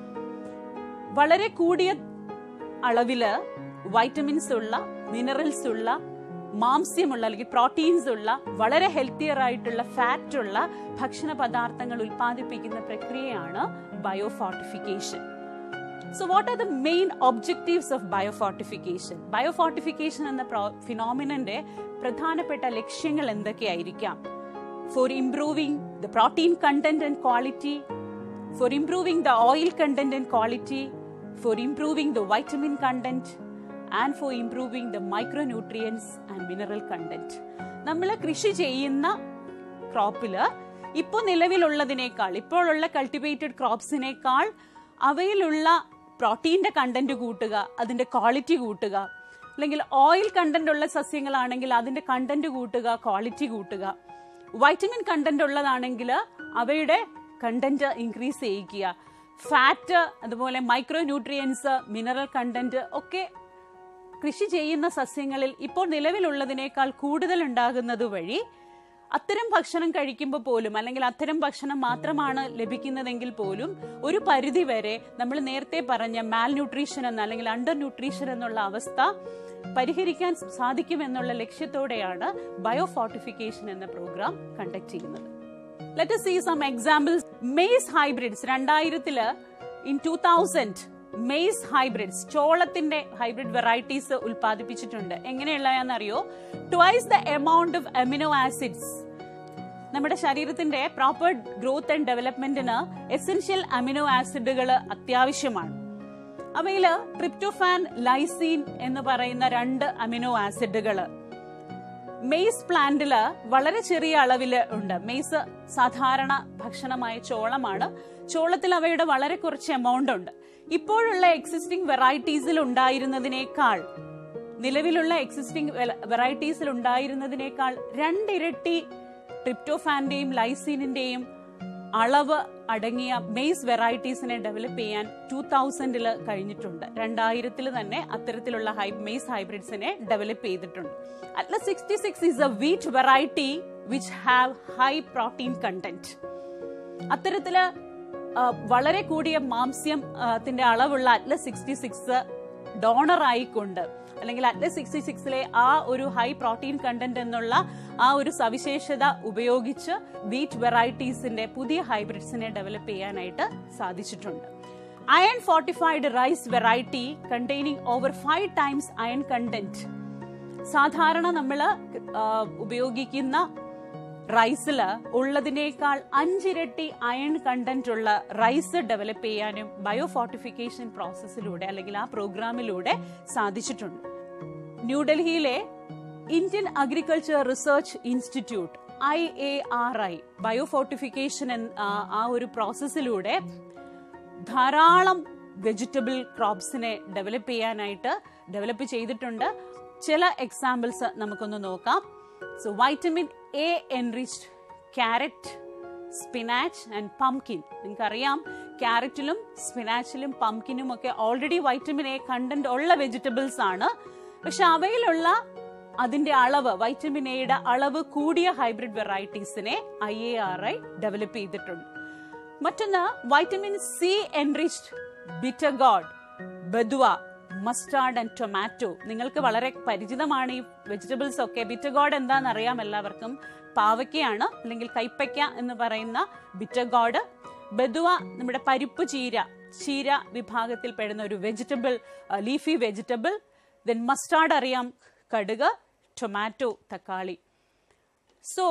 വളരെ കൂടിയ അളവില് വൈറ്റമിൻസ് ഉള്ള, മിനറൽസ് ഉള്ള, മാംസ്യമുള്ള അല്ലെങ്കിൽ പ്രോട്ടീൻസ് ഉള്ള, വളരെ ഹെൽത്തിയർ ആയിട്ടുള്ള ഫാറ്റ് ഉള്ള ഭക്ഷണ പദാർത്ഥങ്ങൾ ഉൽപ്പാദിപ്പിക്കുന്ന പ്രക്രിയയാണ് biofortification. So what are the main objectives of biofortification? Biofortification എന്ന ഫിനോമിനന്റെ പ്രധാനപ്പെട്ട ലക്ഷ്യങ്ങൾ എന്തൊക്കെയായിരിക്കാം? For improving the protein content and quality, for improving the oil content and quality, for improving the vitamin content and for improving the micronutrients and mineral content. നമ്മൾ കൃഷി ചെയ്യുന്ന ക്രോപ്പില് ഇപ്പോൾ നിലവിലുള്ളതിനേക്കാൾ, ഇപ്പോഴുള്ള കൾട്ടിവേറ്റഡ് ക്രോപ്സിനേക്കാൾ അവയിലുള്ള പ്രോട്ടീന്റെ കണ്ടന്റ് കൂട്ടുക, അതിന്റെ ക്വാളിറ്റി കൂട്ടുക. അല്ലെങ്കിൽ ഓയിൽ കണ്ടന്റ് ഉള്ള സസ്യങ്ങളാണെങ്കിൽ അതിന്റെ കണ്ടന്റ് കൂട്ടുക, ക്വാളിറ്റി കൂട്ടുക. വൈറ്റമിൻ കണ്ടന്റ് ഉള്ളതാണെങ്കിൽ അവയുടെ കണ്ടന്റ് ഇൻക്രീസ് ചെയ്യിക്കുക. ഫാറ്റ്, അതുപോലെ മൈക്രോ ന്യൂട്രിയൻസ്, മിനറൽ കണ്ടന്റ് ഒക്കെ കൃഷി ചെയ്യുന്ന സസ്യങ്ങളിൽ ഇപ്പോൾ നിലവിലുള്ളതിനേക്കാൾ കൂടുതൽ ഉണ്ടാകുന്നത് വഴി അത്തരം ഭക്ഷണം കഴിക്കുമ്പോൾ പോലും, അല്ലെങ്കിൽ അത്തരം ഭക്ഷണം മാത്രമാണ് ലഭിക്കുന്നതെങ്കിൽ പോലും ഒരു പരിധി വരെ നമ്മൾ നേരത്തെ പറഞ്ഞ മാൽ ന്യൂട്രീഷൻ എന്ന അല്ലെങ്കിൽ അണ്ടർ ന്യൂട്രീഷൻ എന്നുള്ള അവസ്ഥ പരിഹരിക്കാൻ സാധിക്കുമെന്നുള്ള ലക്ഷ്യത്തോടെയാണ് ബയോഫോർട്ടിഫിക്കേഷൻ എന്ന പ്രോഗ്രാം കണ്ടക്ട് ചെയ്യുന്നത്. Let us see some examples. Maize hybrids. രണ്ടായിരത്തില് in two thousand maize hybrids, ചോളത്തിന്റെ ഹൈബ്രിഡ് വെറൈറ്റീസ് ഉൽപ്പാദിപ്പിച്ചിട്ടുണ്ട്. എങ്ങനെയുള്ളതെന്നറിയോ? Twice the amount of amino acids. നമ്മുടെ ശരീരത്തിന്റെ പ്രോപ്പർ ഗ്രോത്ത് ആൻഡ് ഡെവലപ്മെന്റിന് എസെൻഷ്യൽ അമിനോ ആസിഡുകൾ അത്യാവശ്യമാണ്. അവയില് ട്രിപ്റ്റോഫാൻ, ലൈസീൻ എന്ന് പറയുന്ന രണ്ട് അമിനോ ആസിഡുകള് മെയ്സ് പ്ലാന്റില് വളരെ ചെറിയ അളവില് ഉണ്ട്. മെയ്സ് സാധാരണ ഭക്ഷണമായ ചോളമാണ്. ചോളത്തിൽ അവയുടെ വളരെ കുറച്ച് എമൗണ്ട് ഉണ്ട്. ഇപ്പോഴുള്ള എക്സിസ്റ്റിംഗ് വെറൈറ്റീസിൽ ഉണ്ടായിരുന്നതിനേക്കാൾ, നിലവിലുള്ള എക്സിസ്റ്റിംഗ് വെറൈറ്റീസിൽ ഉണ്ടായിരുന്നതിനേക്കാൾ രണ്ടിരട്ടി ട്രിപ്റ്റോഫാന്റെയും ലൈസീനിന്റെയും അളവ് അടങ്ങിയ മെയ്സ് വെറൈറ്റീസിനെ ഡെവലപ്പ് ചെയ്യാൻ ടൂ തൗസൻഡില് കഴിഞ്ഞിട്ടുണ്ട്. രണ്ടായിരത്തില് തന്നെ അത്തരത്തിലുള്ള ഹൈ മെയ്സ് ഹൈബ്രിഡ്സിനെ ഡെവലപ്പ് ചെയ്തിട്ടുണ്ട്. Atlas sixty six is a wheat variety which have high protein content. അത്തരത്തില് വളരെ കൂടിയ മാംസ്യത്തിന്റെ അളവുള്ള അറ്റ്ലസ് സിക്സ്റ്റി സിക്സ് ഡോണർ ആയിക്കൊണ്ട്, അല്ലെങ്കിൽ അറ്റ്ലസ് സിക്സ്റ്റി സിക്സിലെ ആ ഒരു ഹൈ പ്രോട്ടീൻ കണ്ടന്റ് എന്നുള്ള ആ ഒരു സവിശേഷത ഉപയോഗിച്ച് വീറ്റ് വെറൈറ്റീസിന്റെ പുതിയ ഹൈബ്രിഡ്സിനെ ഡെവലപ്പ് ചെയ്യാനായിട്ട് സാധിച്ചിട്ടുണ്ട്. iron fortified rice variety containing over five times iron content. സാധാരണ നമ്മൾ ഉപയോഗിക്കുന്ന റൈസിൽ ഉള്ളതിനേക്കാൾ അഞ്ചിരട്ടി അയൺ കണ്ടന്റ് ഉള്ള റൈസ് ഡെവലപ്പ് ചെയ്യാനും ബയോ ഫോർട്ടിഫിക്കേഷൻ പ്രോസസ്സിലൂടെ അല്ലെങ്കിൽ ആ പ്രോഗ്രാമിലൂടെ സാധിച്ചിട്ടുണ്ട്. ന്യൂഡൽഹിയിലെ Indian agriculture research institute I A R I bio fortification ആ ഒരു പ്രോസസ്സിലൂടെ ധാരാളം വെജിറ്റബിൾ ക്രോപ്സിനെ ഡെവലപ്പ് ചെയ്യാനായിട്ട് ഡെവലപ്പ് ചെയ്തിട്ടുണ്ട്. ചില എക്സാമ്പിൾസ് നമുക്കൊന്ന് നോക്കാം. So vitamin A enriched carrot, spinach and pumpkin. നിങ്ങൾക്കറിയാം ക്യാരറ്റിലും സ്പിനാച്ചിലും പംകിനും ഒക്കെ ഓൾറെഡി വൈറ്റമിൻ എ കണ്ടന്റ് ഉള്ള വെജിറ്റബിൾസ് ആണ്. പക്ഷെ അവയിലുള്ള അതിന്റെ അളവ്, വൈറ്റമിൻ എയുടെ അളവ് കൂടിയ ഹൈബ്രിഡ് വെറൈറ്റീസിനെ I A R I develop ചെയ്തിട്ടുണ്ട്. മറ്റൊന്ന് vitamin C enriched bitter gourd, badua, mustard and tomato. നിങ്ങൾക്ക് വളരെ പരിചിതമാണ് ഈ വെജിറ്റബിൾസ് ഒക്കെ. ബിറ്റർഗോഡ് എന്താണെന്ന് അറിയാം എല്ലാവർക്കും. പാവയ്ക്കയാണ് അല്ലെങ്കിൽ കൈപ്പയ്ക്ക എന്ന് പറയുന്ന ബിറ്റർഗോഡ്. ബദുവ നമ്മുടെ പരിപ്പ് ചീര, ചീര വിഭാഗത്തിൽ പെടുന്ന ഒരു vegetable, leafy vegetable. Then mustard അറിയാം, കടുക്, ടൊമാറ്റോ, തക്കാളി. So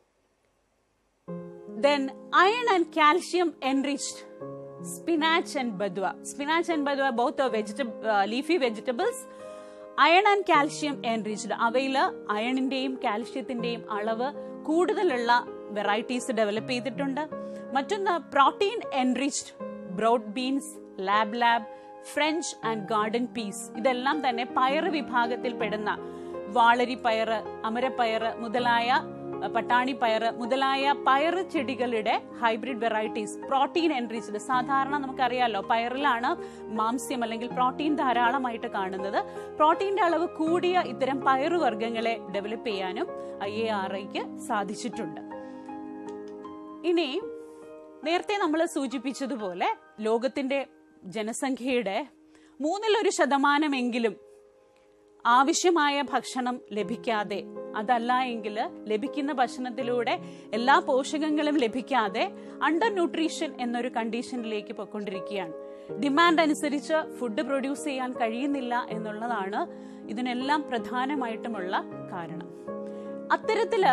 then iron and calcium enriched spinach and badua. Spinach and badua both are vegetable uh, leafy vegetables. Iron and calcium enriched. അവയിൽ അയണിന്റെയും കാൽഷ്യത്തിന്റെയും അളവ് കൂടുതലുള്ള വെറൈറ്റീസ് ഡെവലപ്പ് ചെയ്തിട്ടുണ്ട്. മറ്റൊന്ന് protein enriched broad beans, lablab, French and garden peas. ഇതെല്ലാം തന്നെ പയറ് വിഭാഗത്തിൽ പെടുന്ന വാളരി പയറ്, അമരപ്പയറ് മുതലായ പട്ടാണി പയറ് മുതലായ പയറ് ചെടികളുടെ ഹൈബ്രിഡ് വെറൈറ്റീസ് പ്രോട്ടീൻ എൻറിച്ച്ഡ്. സാധാരണ നമുക്കറിയാലോ പയറിലാണ് മാംസ്യം അല്ലെങ്കിൽ പ്രോട്ടീൻ ധാരാളമായിട്ട് കാണുന്നത്. പ്രോട്ടീന്റെ അളവ് കൂടിയ ഇത്തരം പയറുവർഗ്ഗങ്ങളെ ഡെവലപ്പ് ചെയ്യാനും ഐ എ ആർ ഐക്ക് സാധിച്ചിട്ടുണ്ട്. ഇനി നേരത്തെ നമ്മൾ സൂചിപ്പിച്ചതുപോലെ ലോകത്തിന്റെ ജനസംഖ്യയുടെ മൂന്നിലൊരു ശതമാനമെങ്കിലും ആവശ്യമായ ഭക്ഷണം ലഭിക്കാതെ, അതല്ല എങ്കിൽ ലഭിക്കുന്ന ഭക്ഷണത്തിലൂടെ എല്ലാ പോഷകങ്ങളും ലഭിക്കാതെ അണ്ടർ ന്യൂട്രീഷൻ എന്നൊരു കണ്ടീഷനിലേക്ക് പോയിക്കൊണ്ടിരിക്കുകയാണ്. ഡിമാൻഡ് അനുസരിച്ച് ഫുഡ് പ്രൊഡ്യൂസ് ചെയ്യാൻ കഴിയുന്നില്ല എന്നുള്ളതാണ് ഇതിനെല്ലാം പ്രധാനമായിട്ടുമുള്ള കാരണം. അത്തരത്തില്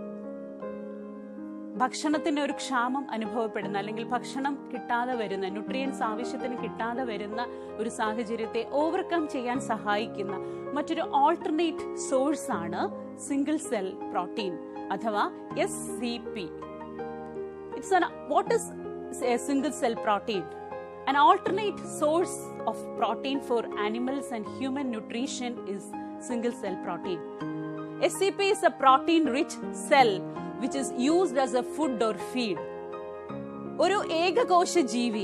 ഭക്ഷണത്തിന് ഒരു ക്ഷാമം അനുഭവപ്പെടുന്ന അല്ലെങ്കിൽ ഭക്ഷണം കിട്ടാതെ വരുന്ന, ന്യൂട്രിയൻസ് ആവശ്യത്തിന് കിട്ടാതെ വരുന്ന ഒരു സാഹചര്യത്തെ ഓവർകം ചെയ്യാൻ സഹായിക്കുന്ന മറ്റൊരു ഓൾട്ടർനേറ്റ് സോഴ്സ് ആണ് സിംഗിൾ സെൽ പ്രോട്ടീൻ അഥവാ S C P. It's an what is a single cell protein? An alternate source of protein for animals and human nutrition is single cell protein. S C P is a protein rich cell which is used as a food or feed. ഒരു ഏകകോശ ജീവി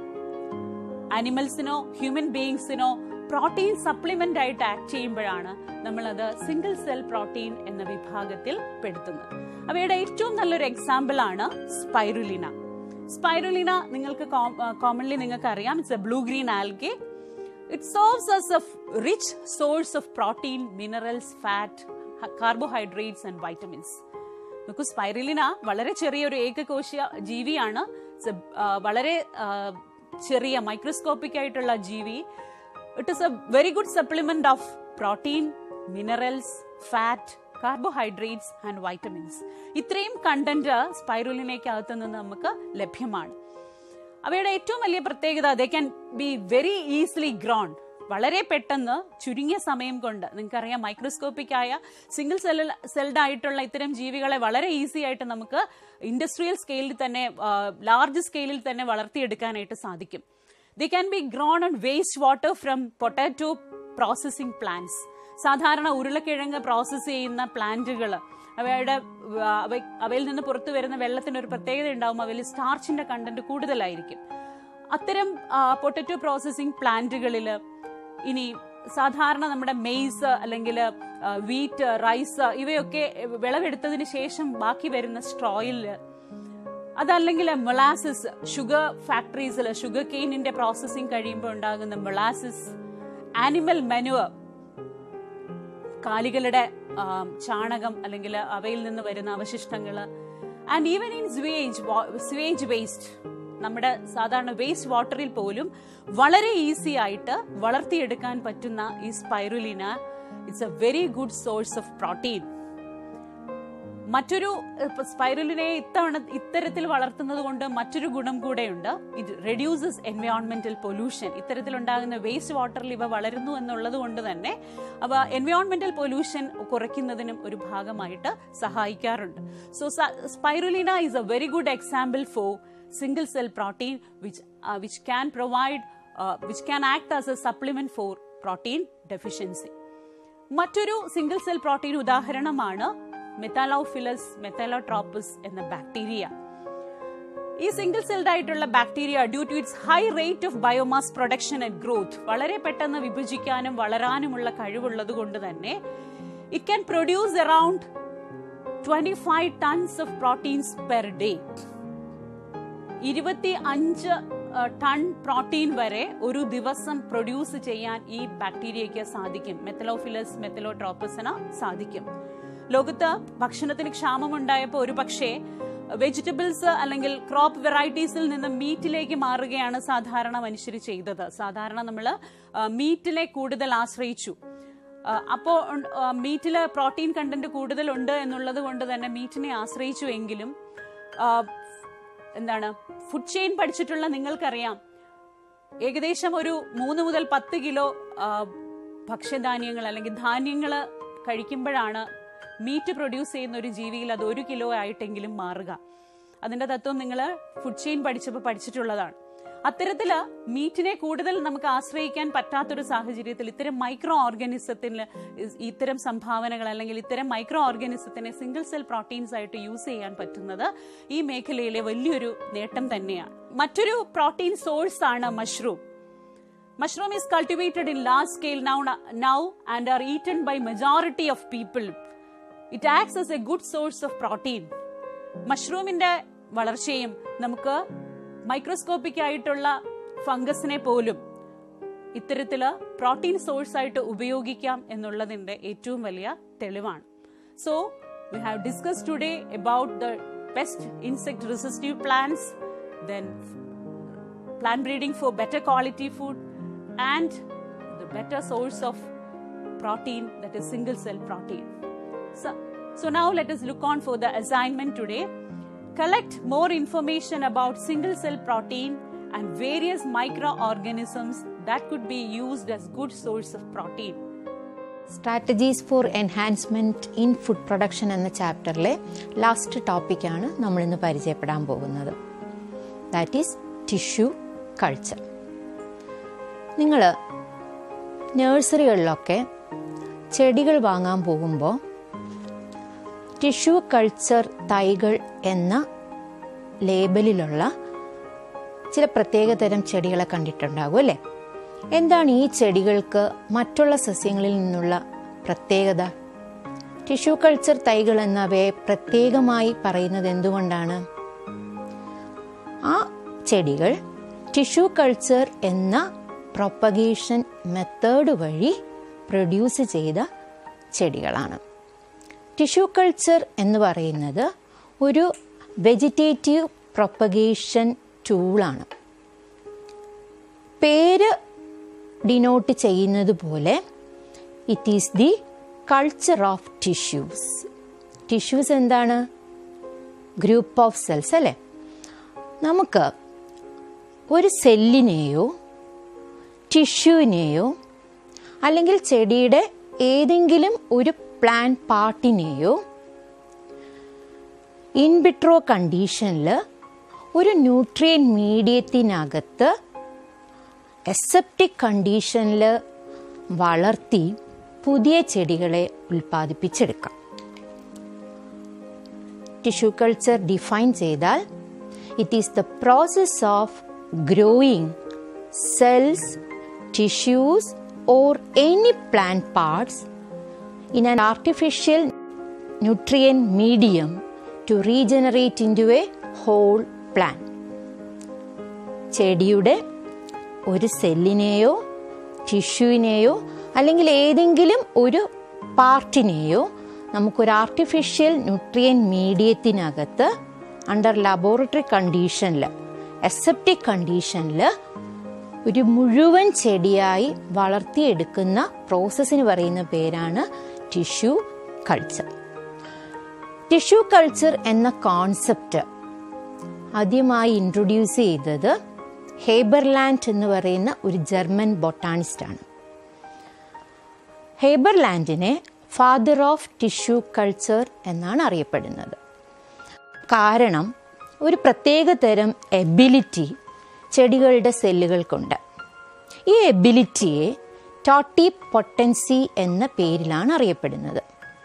ആനിമൽസിനോ ഹ്യൂമൻ ബീയിങ്സിനോ പ്രോട്ടീൻ സപ്ലിമെന്റ് ആയിട്ട് ആക്ട് ചെയ്യുമ്പോഴാണ് നമ്മളത് സിംഗിൾ സെൽ പ്രോട്ടീൻ എന്ന വിഭാഗത്തിൽ പെടുത്തുന്നത്. അവയുടെ ഏറ്റവും നല്ലൊരു എക്സാമ്പിൾ ആണ് സ്പൈറുലിന. സ്പൈറുലിന നിങ്ങൾക്ക് കോമൺലി നിങ്ങൾക്ക് അറിയാം, it's a blue green algae. It serves as a rich source of protein, minerals, fat, carbohydrates and vitamins. നോക്കൂ, സ്പൈറുലിന വളരെ ചെറിയൊരു ഏകകോശ ജീവിയാണ്. വളരെ ചെറിയ മൈക്രോസ്കോപ്പിക് ആയിട്ടുള്ള ജീവി. It is a very good supplement of protein, minerals, fat, carbohydrates and vitamins. ഇത്രയും കണ്ടന്റ് സ്പൈറുലിനയ്ക്കകത്ത് നിന്ന് നമുക്ക് ലഭ്യമാണ്. അവയുടെ ഏറ്റവും വലിയ പ്രത്യേകത, they can be very easily grown. വളരെ പെട്ടെന്ന് ചുരുങ്ങിയ സമയം കൊണ്ട്, നിങ്ങൾക്കറിയാം മൈക്രോസ്കോപ്പിക് ആയ സിംഗിൾ സെൽ സെൽഡ് ആയിട്ടുള്ള ഇത്തരം ജീവികളെ വളരെ ഈസി ആയിട്ട് നമുക്ക് ഇൻഡസ്ട്രിയൽ സ്കെയിലിൽ തന്നെ, ലാർജ് സ്കെയിലിൽ തന്നെ വളർത്തിയെടുക്കാനായിട്ട് സാധിക്കും. They can be grown on waste water from potato processing plants. സാധാരണ ഉരുളക്കിഴങ്ങ് പ്രോസസ് ചെയ്യുന്ന പ്ലാന്റുകൾ, അവയുടെ അവയിൽ നിന്ന് പുറത്തു വരുന്ന വെള്ളത്തിന് ഒരു പ്രത്യേകത ഉണ്ടാവും, അവയിൽ സ്റ്റാർച്ചിന്റെ കണ്ടന്റ് കൂടുതലായിരിക്കും. അത്തരം പൊട്ടറ്റോ പ്രോസസിംഗ് പ്ലാന്റുകളിൽ ഇനി സാധാരണ നമ്മുടെ മെയ്സ് അല്ലെങ്കിൽ വീറ്റ്, റൈസ് ഇവയൊക്കെ വിളവെടുത്തതിന് ശേഷം ബാക്കി വരുന്ന സ്ട്രോയിൽ, അതല്ലെങ്കിൽ മൊളാസിസ്, ഷുഗർ ഫാക്ടറീസിൽ ഷുഗർ കെയിനിന്റെ പ്രോസസ്സിംഗ് കഴിയുമ്പോൾ ഉണ്ടാകുന്ന മൊളാസിസ്, ആനിമൽ മെനുവർ, കാലികളുടെ ചാണകം അല്ലെങ്കിൽ അവയിൽ നിന്ന് വരുന്ന അവശിഷ്ടങ്ങൾ, and even in sewage sewage waste, നമ്മുടെ സാധാരണ വേസ്റ്റ് വാട്ടറിൽ പോലും വളരെ ഈസി ആയിട്ട് വളർത്തിയെടുക്കാൻ പറ്റുന്ന ഈ spirulina it's a very good source of protein. മറ്റൊരു സ്പൈറുലിനെ ഇത്തവണ ഇത്തരത്തിൽ വളർത്തുന്നത് കൊണ്ട് മറ്റൊരു ഗുണം കൂടെയുണ്ട്. ഇറ്റ് റെഡ്യൂസസ് എൻവയോൺമെന്റൽ പൊല്യൂഷൻ. ഇത്തരത്തിലുണ്ടാകുന്ന വേസ്റ്റ് വാട്ടറിൽ ഇവ വളരുന്നു എന്നുള്ളത് കൊണ്ട് തന്നെ അവ എൻവയോൺമെന്റൽ പൊല്യൂഷൻ കുറയ്ക്കുന്നതിനും ഒരു ഭാഗമായിട്ട് സഹായിക്കാറുണ്ട്. So spirulina is a very good example for single cell protein which which can provide which can act as a supplement for protein deficiency. മറ്റൊരു സിംഗിൾ സെൽ പ്രോട്ടീൻ ഉദാഹരണമാണ് മെത്താലോഫിലസ് മെത്തലോട്രോപ്പസ് എന്ന ബാക്ടീരിയ. ഈ സിംഗിൾ സെൽഡ് ആയിട്ടുള്ള bacteria due to its high rate of biomass production and growth വളരെ പെട്ടെന്ന് വിഭജിക്കാനും വളരാനുമുള്ള കഴിവുള്ളത് കൊണ്ട് തന്നെ it can produce around twenty five tons of proteins per day. ഇരുപത്തി അഞ്ച് ടൺ പ്രോട്ടീൻ വരെ ഒരു ദിവസം പ്രൊഡ്യൂസ് ചെയ്യാൻ ഈ ബാക്ടീരിയയ്ക്ക് സാധിക്കും. മെത്തലോഫിലസ് മെത്തലോട്രോപ്പസിന് സാധിക്കും. ലോകത്ത് ഭക്ഷണത്തിന് ക്ഷാമമുണ്ടായപ്പോൾ ഒരു പക്ഷേ വെജിറ്റബിൾസ് അല്ലെങ്കിൽ ക്രോപ്പ് വെറൈറ്റീസിൽ നിന്ന് മീറ്റിലേക്ക് മാറുകയാണ് സാധാരണ മനുഷ്യർ ചെയ്തത്. സാധാരണ നമ്മൾ മീറ്റിനെ കൂടുതൽ ആശ്രയിച്ചു. അപ്പോൾ മീറ്റില് പ്രോട്ടീൻ കണ്ടന്റ് കൂടുതലുണ്ട് എന്നുള്ളത് കൊണ്ട് തന്നെ മീറ്റിനെ ആശ്രയിച്ചു. എങ്കിലും എന്താണ് ഫുഡ് ചെയിൻ പഠിച്ചിട്ടുള്ള നിങ്ങൾക്കറിയാം, ഏകദേശം ഒരു മൂന്ന് മുതൽ പത്ത് കിലോ ഭക്ഷ്യധാന്യങ്ങൾ അല്ലെങ്കിൽ ധാന്യങ്ങൾ കഴിക്കുമ്പോഴാണ് മീറ്റ് പ്രൊഡ്യൂസ് ചെയ്യുന്ന ഒരു ജീവിയിൽ അത് ഒരു കിലോ ആയിട്ടെങ്കിലും മാറുക. അതിന്റെ തത്വം നിങ്ങൾ ഫുഡ് ചെയിൻ പഠിച്ചപ്പോൾ പഠിച്ചിട്ടുള്ളതാണ്. അത്തരത്തില് മീറ്റിനെ കൂടുതൽ നമുക്ക് ആശ്രയിക്കാൻ പറ്റാത്തൊരു സാഹചര്യത്തിൽ ഇത്തരം മൈക്രോ ഓർഗാനിസത്തിന് ഇത്തരം സംഭാവനകൾ അല്ലെങ്കിൽ ഇത്തരം മൈക്രോ ഓർഗാനിസത്തിനെ സിംഗിൾ സെൽ പ്രോട്ടീൻസ് ആയിട്ട് യൂസ് ചെയ്യാൻ പറ്റുന്നത് ഈ മേഖലയിലെ വലിയൊരു നേട്ടം തന്നെയാണ്. മറ്റൊരു പ്രോട്ടീൻ സോഴ്സ് ആണ് mushroom. Mushroom is cultivated in large scale now, now and are eaten by majority of people. It acts as a good source of protein. മഷ്റൂമിന്റെ വളർച്ചയും നമുക്ക് മൈക്രോസ്കോപ്പിക് ആയിട്ടുള്ള ഫംഗസിനെ പോലും ഇത്തരത്തില് പ്രോട്ടീൻ സോഴ്സ് ആയിട്ട് ഉപയോഗിക്കാം എന്നുള്ളതിന്റെ ഏറ്റവും വലിയ തെളിവാണ്. So we have discussed today about the pest insect resistive plants, then plant breeding for better quality food, and the better source of protein, that is single cell protein. So, so now let us look on for the assignment today. Collect more information about single cell protein and various microorganisms that could be used as good source of protein. Strategies for enhancement in food production എന്ന ചാപ്റ്ററിലെ ലാസ്റ്റ് ടോപ്പിക്കാണ് നമ്മൾ ഇന്ന് പരിചയപ്പെടാൻ പോകുന്നത്. That is tissue culture. നിങ്ങൾ നഴ്സറികളിലൊക്കെ ചെടികൾ വാങ്ങാൻ പോകുമ്പോൾ ടിഷ്യൂ കൾച്ചർ തൈകൾ എന്ന ലേബലിലുള്ള ചില പ്രത്യേകതരം ചെടികളെ കണ്ടിട്ടുണ്ടാകും അല്ലേ? എന്താണ് ഈ ചെടികൾക്ക് മറ്റുള്ള സസ്യങ്ങളിൽ നിന്നുള്ള പ്രത്യേകത? ടിഷ്യൂ കൾച്ചർ തൈകൾ എന്നവയെ പ്രത്യേകമായി പറയുന്നത് എന്തുകൊണ്ടാണ്? ആ ചെടികൾ ടിഷ്യൂ കൾച്ചർ എന്ന പ്രൊപ്പഗേഷൻ മെത്തേഡ് വഴി പ്രൊഡ്യൂസ് ചെയ്ത ചെടികളാണ്. ടിഷ്യൂ കൾച്ചർ എന്ന് പറയുന്നത് ഒരു വെജിറ്റേറ്റീവ് പ്രൊപ്പഗേഷൻ ടൂളാണ്. പേര് ഡിനോട്ട് ചെയ്യുന്നത് പോലെ it is the culture of tissues. Tissues എന്താണ്? ഗ്രൂപ്പ് ഓഫ് സെൽസ് അല്ലേ? നമുക്ക് ഒരു സെല്ലിനെയോ ടിഷ്യൂവിനെയോ അല്ലെങ്കിൽ ചെടിയുടെ ഏതെങ്കിലും ഒരു പ്ലാന്റ് പാർട്ടിനെയോ ഇൻവിട്രോ കണ്ടീഷനിൽ ഒരു ന്യൂട്രിയൻ മീഡിയത്തിനകത്ത് അസെപ്റ്റിക് കണ്ടീഷനിൽ വളർത്തി പുതിയ ചെടികളെ ഉൽപ്പാദിപ്പിച്ചെടുക്കാം. ടിഷ്യൂ കൾച്ചർ ഡിഫൈൻ ചെയ്താൽ it is the process of growing cells, tissues or any plant parts in an artificial nutrient medium to regenerate into a whole plant. ചെടിയുടെ ഒരു സെല്ലിനെയോ ടിഷ്യൂവിനെയോ അല്ലെങ്കിൽ ഏതെങ്കിലും ഒരു പാർട്ടിനെയോ നമുക്കൊരു ആർട്ടിഫിഷ്യൽ ന്യൂട്രിയൻ മീഡിയത്തിനകത്ത് അണ്ടർ ലബോറട്ടറി കണ്ടീഷനിൽ അസെപ്റ്റിക് കണ്ടീഷനിൽ ഒരു മുഴുവൻ ചെടിയായി വളർത്തിയെടുക്കുന്ന പ്രോസസ്സിന് പറയുന്ന പേരാണ് ടിഷ്യൂ കൾച്ചർ. ടിഷ്യൂ കൾച്ചർ എന്ന കോൺസെപ്റ്റ് ആദ്യമായി ഇൻട്രൊഡ്യൂസ് ചെയ്തത് ഹേബർലാൻഡ് എന്ന് പറയുന്ന ഒരു ജർമ്മൻ ബൊട്ടാണിസ്റ്റാണ്. ഹേബർലാൻഡിനെ ഫാദർ ഓഫ് ടിഷ്യൂ കൾച്ചർ എന്നാണ് അറിയപ്പെടുന്നത്. കാരണം ഒരു പ്രത്യേക തരം എബിലിറ്റി ചെടികളുടെ സെല്ലുകൾക്കുണ്ട്. ഈ എബിലിറ്റിയെ ടോട്ടിപൊട്ടൻസി എന്ന പേരിലാണ് അറിയപ്പെടുന്നത്.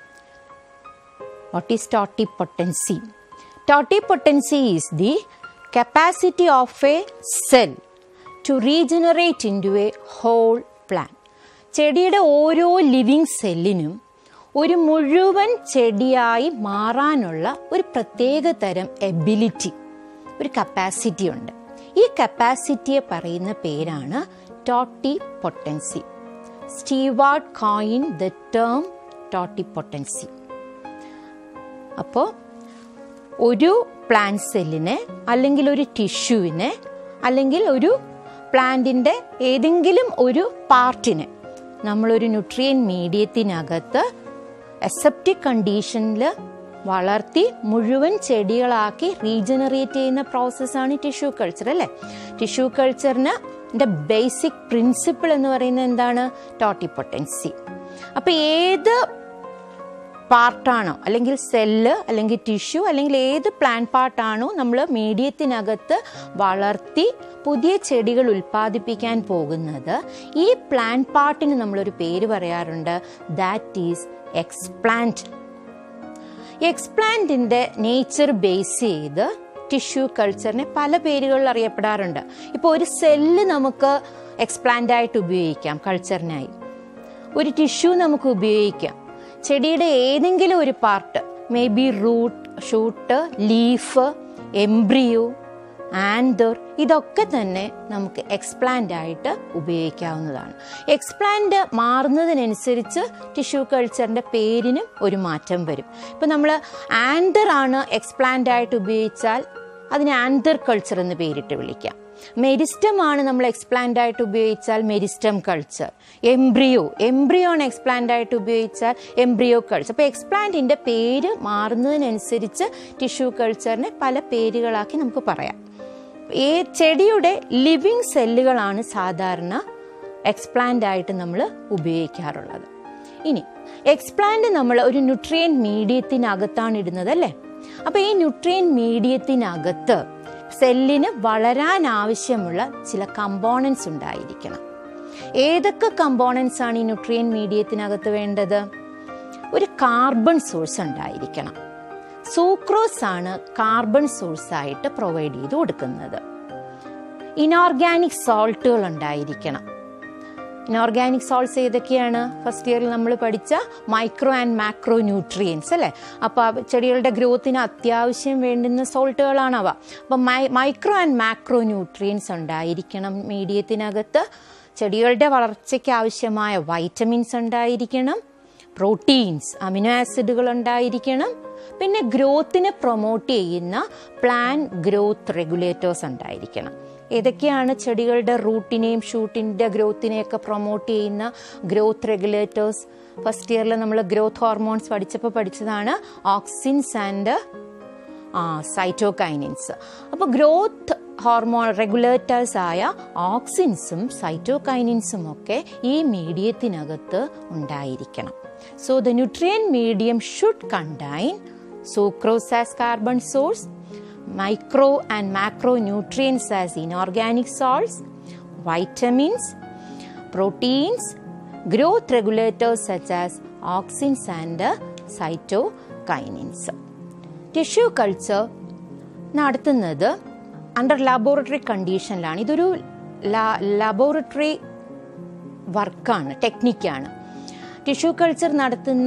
What is totipotency? Totipotency is the capacity of a cell to regenerate into a whole plant. ചെടിയുടെ ഓരോ ലിവിങ് സെല്ലിനും ഒരു മുഴുവൻ ചെടിയായി മാറാനുള്ള ഒരു പ്രത്യേക തരം എബിലിറ്റി, ഒരു കപ്പാസിറ്റി ഉണ്ട്. ഈ കപ്പാസിറ്റിയെ പറയുന്ന പേരാണ് totipotency. Steward coin the term totipotency. അപ്പോൾ ഒരു പ്ലാന്റ് സെല്ലിനെ അല്ലെങ്കിൽ ഒരു ടിഷ്യൂവിനെ അല്ലെങ്കിൽ ഒരു പ്ലാന്റിൻ്റെ ഏതെങ്കിലും ഒരു പാർട്ടിനെ നമ്മളൊരു ന്യൂട്രിയൻ മീഡിയത്തിനകത്ത് അസെപ്റ്റിക് കണ്ടീഷനിൽ വളർത്തി മുഴുവൻ ചെടികളാക്കി റീജനറേറ്റ് ചെയ്യുന്ന പ്രോസസ്സാണ് ടിഷ്യൂ കൾച്ചർ അല്ലേ. ടിഷ്യൂ കൾച്ചറിന് ബേസിക് പ്രിൻസിപ്പിൾ എന്ന് പറയുന്നത് എന്താണ്? ടോട്ടിപൊട്ടൻസി. അപ്പോൾ ഏത് പാർട്ടാണോ അല്ലെങ്കിൽ സെല്ല് അല്ലെങ്കിൽ ടിഷ്യൂ അല്ലെങ്കിൽ ഏത് പ്ലാന്റ് പാർട്ടാണോ നമ്മൾ മീഡിയത്തിനകത്ത് വളർത്തി പുതിയ ചെടികൾ ഉൽപ്പാദിപ്പിക്കാൻ പോകുന്നത്, ഈ പ്ലാന്റ് പാർട്ടിന് നമ്മളൊരു പേര് പറയാറുണ്ട്, ദാറ്റ് ഈസ് എക്സ്പ്ലാന്റ്. എക്സ്പ്ലാന്റിൻ്റെ നേച്ചർ ബേസ് ചെയ്ത് ടിഷ്യൂ കൾച്ചറിനെ പല പേരുകളിൽ അറിയപ്പെടാറുണ്ട്. ഇപ്പോൾ ഒരു സെല്ല് നമുക്ക് എക്സ്പ്ലാന്റ് ആയിട്ട് ഉപയോഗിക്കാം കൾച്ചറിനായി, ഒരു ടിഷ്യൂ നമുക്ക് ഉപയോഗിക്കാം. ചെടിയുടെ ഏതെങ്കിലും ഒരു part, may be root, shoot, leaf, embryo, anther, ഇതൊക്കെ തന്നെ നമുക്ക് എക്സ്പ്ലാന്റ് ആയിട്ട് ഉപയോഗിക്കാവുന്നതാണ്. എക്സ്പ്ലാന്റ് മാറുന്നതിനനുസരിച്ച് ടിഷ്യൂ കൾച്ചറിൻ്റെ പേരിനും ഒരു മാറ്റം വരും. ഇപ്പം നമ്മൾ ആന്തർ ആണ് എക്സ്പ്ലാന്റ് ആയിട്ട് ഉപയോഗിച്ചാൽ അതിന് ആന്തർ കൾച്ചർ എന്ന് പേരിട്ട് വിളിക്കാം. മെരിസ്റ്റം ആണ് നമ്മൾ എക്സ്പ്ലാന്റ് ആയിട്ട് ഉപയോഗിച്ചാൽ മെരിസ്റ്റം കൾച്ചർ. എംബ്രിയോ എംബ്രിയോ ആണ് എക്സ്പ്ലാന്റ് ആയിട്ട് ഉപയോഗിച്ചാൽ എംബ്രിയോ കൾച്ചർ. അപ്പോൾ എക്സ്പ്ലാന്റിൻ്റെ പേര് മാറുന്നതിനനുസരിച്ച് ടിഷ്യൂ കൾച്ചറിനെ പല പേരുകളാക്കി നമുക്ക് പറയാം. ഈ ചെടിയുടെ ലിവിങ് സെല്ലുകളാണ് സാധാരണ എക്സ്പ്ലാന്റ് ആയിട്ട് നമ്മൾ ഉപയോഗിക്കാറുള്ളത്. ഇനി എക്സ്പ്ലാന്റ് നമ്മൾ ഒരു ന്യൂട്രിയൻ മീഡിയത്തിനകത്താണ് ഇടുന്നത് അല്ലേ. അപ്പോൾ ഈ ന്യൂട്രിയൻ മീഡിയത്തിനകത്ത് സെല്ലിന് വളരാൻ ആവശ്യമുള്ള ചില കമ്പോണൻസ് ഉണ്ടായിരിക്കണം. ഏതൊക്കെ കമ്പോണൻസ് ആണ് ഈ ന്യൂട്രിയൻ മീഡിയത്തിനകത്ത് വേണ്ടത്? ഒരു കാർബൺ സോഴ്സ് ഉണ്ടായിരിക്കണം. സൂക്രോസ് ആണ് കാർബൺ സോഴ്സ് ആയിട്ട് പ്രൊവൈഡ് ചെയ്ത് കൊടുക്കുന്നത്. ഇനോർഗാനിക് സോൾട്ടുകൾ ഉണ്ടായിരിക്കണം. ഇനോർഗാനിക് സോൾട്ട്സ് ഏതൊക്കെയാണ്? ഫസ്റ്റ് ഇയറിൽ നമ്മൾ പഠിച്ച മൈക്രോ ആൻഡ് മാക്രോ ന്യൂട്രിയൻസ് അല്ലേ. അപ്പോൾ ചെടികളുടെ ഗ്രോത്തിന് അത്യാവശ്യം വേണ്ടുന്ന സോൾട്ടുകളാണവ. അപ്പം my micro and macro nutrients ഉണ്ടായിരിക്കണം മീഡിയത്തിനകത്ത്. ചെടികളുടെ വളർച്ചയ്ക്ക് ആവശ്യമായ വൈറ്റമിൻസ് ഉണ്ടായിരിക്കണം, പ്രോട്ടീൻസ്, അമിനോ ആസിഡുകൾ ഉണ്ടായിരിക്കണം, പിന്നെ ഗ്രോത്തിനെ പ്രൊമോട്ട് ചെയ്യുന്ന പ്ലാന്റ് ഗ്രോത്ത് റെഗുലേറ്റേഴ്സ് ഉണ്ടായിരിക്കണം. ഏതൊക്കെയാണ് ചെടികളുടെ റൂട്ടിനെയും ഷൂട്ടിൻ്റെ ഗ്രോത്തിനെയൊക്കെ പ്രൊമോട്ട് ചെയ്യുന്ന ഗ്രോത്ത് റെഗുലേറ്റേഴ്സ്? ഫസ്റ്റ് ഇയറിൽ നമ്മൾ ഗ്രോത്ത് ഹോർമോൺസ് പഠിച്ചപ്പോൾ പഠിച്ചതാണ് ഓക്സിൻസ് ആൻഡ് സൈറ്റോകൈനിൻസ്. അപ്പോൾ ഗ്രോത്ത് ഹോർമോൺ റെഗുലേറ്റേഴ്സ് ആയ ഓക്സിൻസും സൈറ്റോകൈനിൻസും ഒക്കെ ഈ മീഡിയത്തിനകത്ത് ഉണ്ടായിരിക്കണം. So the nutrient medium should contain sucrose as carbon source, micro and macronutrients as inorganic salts, vitamins, proteins, growth regulators such as auxins and cytokinins. Tissue culture നടത്തുന്നത് അണ്ടർ ലാബോറട്ടറി കണ്ടീഷനിലാണ്. ഇതൊരു ലാബോറട്ടറി വർക്കാണ്, ടെക്നിക്കാണ്. ടിഷ്യൂ കൾച്ചർ നടത്തുന്ന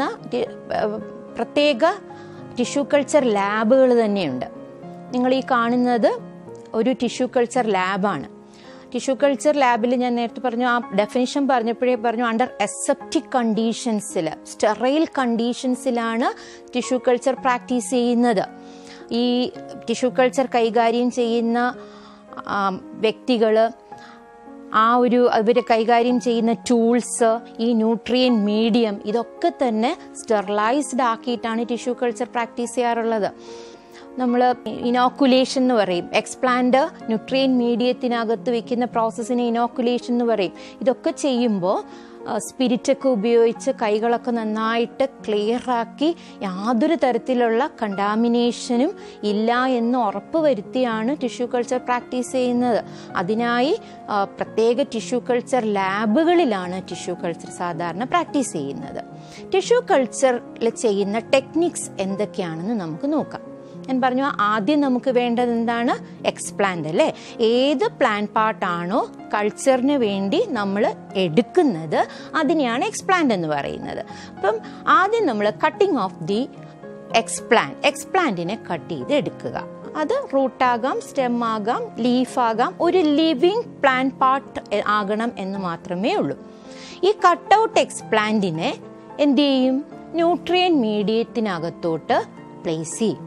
പ്രത്യേക ടിഷ്യൂ കൾച്ചർ ലാബുകൾ തന്നെയുണ്ട്. നിങ്ങൾ ഈ കാണുന്നത് ഒരു ടിഷ്യൂ കൾച്ചർ ലാബാണ്. ടിഷ്യൂ കൾച്ചർ ലാബിൽ ഞാൻ നേരത്തെ പറഞ്ഞു, ആ ഡെഫിനിഷൻ പറഞ്ഞപ്പോഴേ പറഞ്ഞു, അണ്ടർ അസെപ്റ്റിക് കണ്ടീഷൻസിൽ, സ്റ്റെറൈൽ കണ്ടീഷൻസിലാണ് ടിഷ്യൂ കൾച്ചർ പ്രാക്ടീസ് ചെയ്യുന്നത്. ഈ ടിഷ്യൂ കൾച്ചർ കൈകാര്യം ചെയ്യുന്ന വ്യക്തികൾ, ആ ഒരു അവർ കൈകാര്യം ചെയ്യുന്ന ടൂൾസ്, ഈ ന്യൂട്രിയൻ മീഡിയം, ഇതൊക്കെ തന്നെ സ്റ്റെറിലൈസ്ഡ് ആക്കിയിട്ടാണ് ടിഷ്യൂ കൾച്ചർ പ്രാക്ടീസ് ചെയ്യാറുള്ളത്. നമ്മൾ ഇനോക്കുലേഷൻ എന്ന് പറയും. എക്സ്പ്ലാന്റ് ന്യൂട്രിയൻ മീഡിയത്തിനകത്ത് വെക്കുന്ന പ്രോസസ്സിനെ ഇനോക്കുലേഷൻ എന്ന് പറയും. ഇതൊക്കെ ചെയ്യുമ്പോൾ സ്പിരിറ്റൊക്കെ ഉപയോഗിച്ച് കൈകളൊക്കെ നന്നായിട്ട് ക്ലിയറാക്കി യാതൊരു തരത്തിലുള്ള കണ്ടാമിനേഷനും ഇല്ല എന്ന് ഉറപ്പ് വരുത്തിയാണ് ടിഷ്യൂ കൾച്ചർ പ്രാക്ടീസ് ചെയ്യുന്നത്. അതിനായി പ്രത്യേക ടിഷ്യൂ കൾച്ചർ ലാബുകളിലാണ് ടിഷ്യൂ കൾച്ചർ സാധാരണ പ്രാക്ടീസ് ചെയ്യുന്നത്. ടിഷ്യൂ കൾച്ചറിൽ ചെയ്യുന്ന ടെക്നിക്സ് എന്തൊക്കെയാണെന്ന് നമുക്ക് നോക്കാം. ഞാൻ പറഞ്ഞു, ആദ്യം നമുക്ക് വേണ്ടത് എന്താണ്? എക്സ്പ്ലാന്റ് അല്ലേ? ഏത് പ്ലാന്റ് പാർട്ടാണോ കൾച്ചറിന് വേണ്ടി നമ്മൾ എടുക്കുന്നത് അതിനെയാണ് എക്സ്പ്ലാന്റ് എന്ന് പറയുന്നത്. അപ്പം ആദ്യം നമ്മൾ കട്ടിങ് ഓഫ് ദി എക്സ്പ്ലാന്റ് എക്സ്പ്ലാന്റിനെ കട്ട് ചെയ്ത് എടുക്കുക. അത് റൂട്ടാകാം, സ്റ്റെം ആകാം, ലീഫ് ആകാം, ഒരു ലിവിങ് പ്ലാന്റ് പാർട്ട് ആകണം എന്ന് മാത്രമേ ഉള്ളൂ. ഈ കട്ട് ഔട്ട് എക്സ്പ്ലാന്റിനെ എന്ത് ചെയ്യും? ന്യൂട്രിയൻ മീഡിയത്തിനകത്തോട്ട് പ്ലേസ് ചെയ്യും.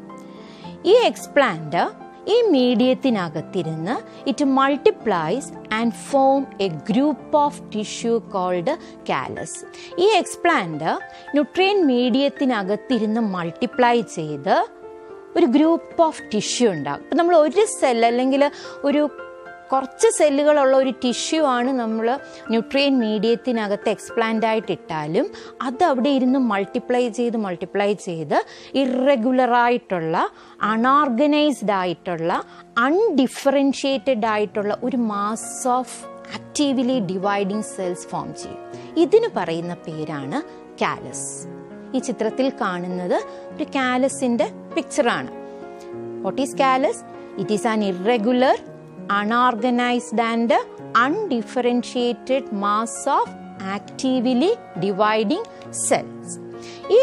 ഈ എക്സ്പ്ലാന്റ് ഈ മീഡിയത്തിനകത്തിരുന്ന് it multiplies and form a group of tissue called callus. ഈ എക്സ്പ്ലാന്റ് ന്യൂട്രിയൻ മീഡിയത്തിനകത്തിരുന്ന് മൾട്ടിപ്ലൈ ചെയ്ത് ഒരു ഗ്രൂപ്പ് ഓഫ് ടിഷ്യൂ ഉണ്ടാകും. ഇപ്പം നമ്മൾ ഒരു സെൽ അല്ലെങ്കിൽ ഒരു കുറച്ച് സെല്ലുകളുള്ള ഒരു ടിഷ്യൂ ആണ് നമ്മൾ ന്യൂട്രിയൻ മീഡിയത്തിനകത്ത് എക്സ്പ്ലാന്റ് ആയിട്ട് ഇട്ടാലും അത് അവിടെ ഇരുന്ന് മൾട്ടിപ്ലൈ ചെയ്ത് മൾട്ടിപ്ലൈ ചെയ്ത് ഇറഗുലറായിട്ടുള്ള, അൺഓർഗനൈസ്ഡ് ആയിട്ടുള്ള, അൺഡിഫറൻഷിയേറ്റഡ് ആയിട്ടുള്ള ഒരു mass of actively dividing cells form ചെയ്യും. ഇതിന് പറയുന്ന പേരാണ് കാലസ്. ഈ ചിത്രത്തിൽ കാണുന്നത് ഒരു കാലസിന്റെ പിക്ചറാണ്. What is callus? It is an irregular, unorganized and undifferentiated mass of actively dividing cells. ഈ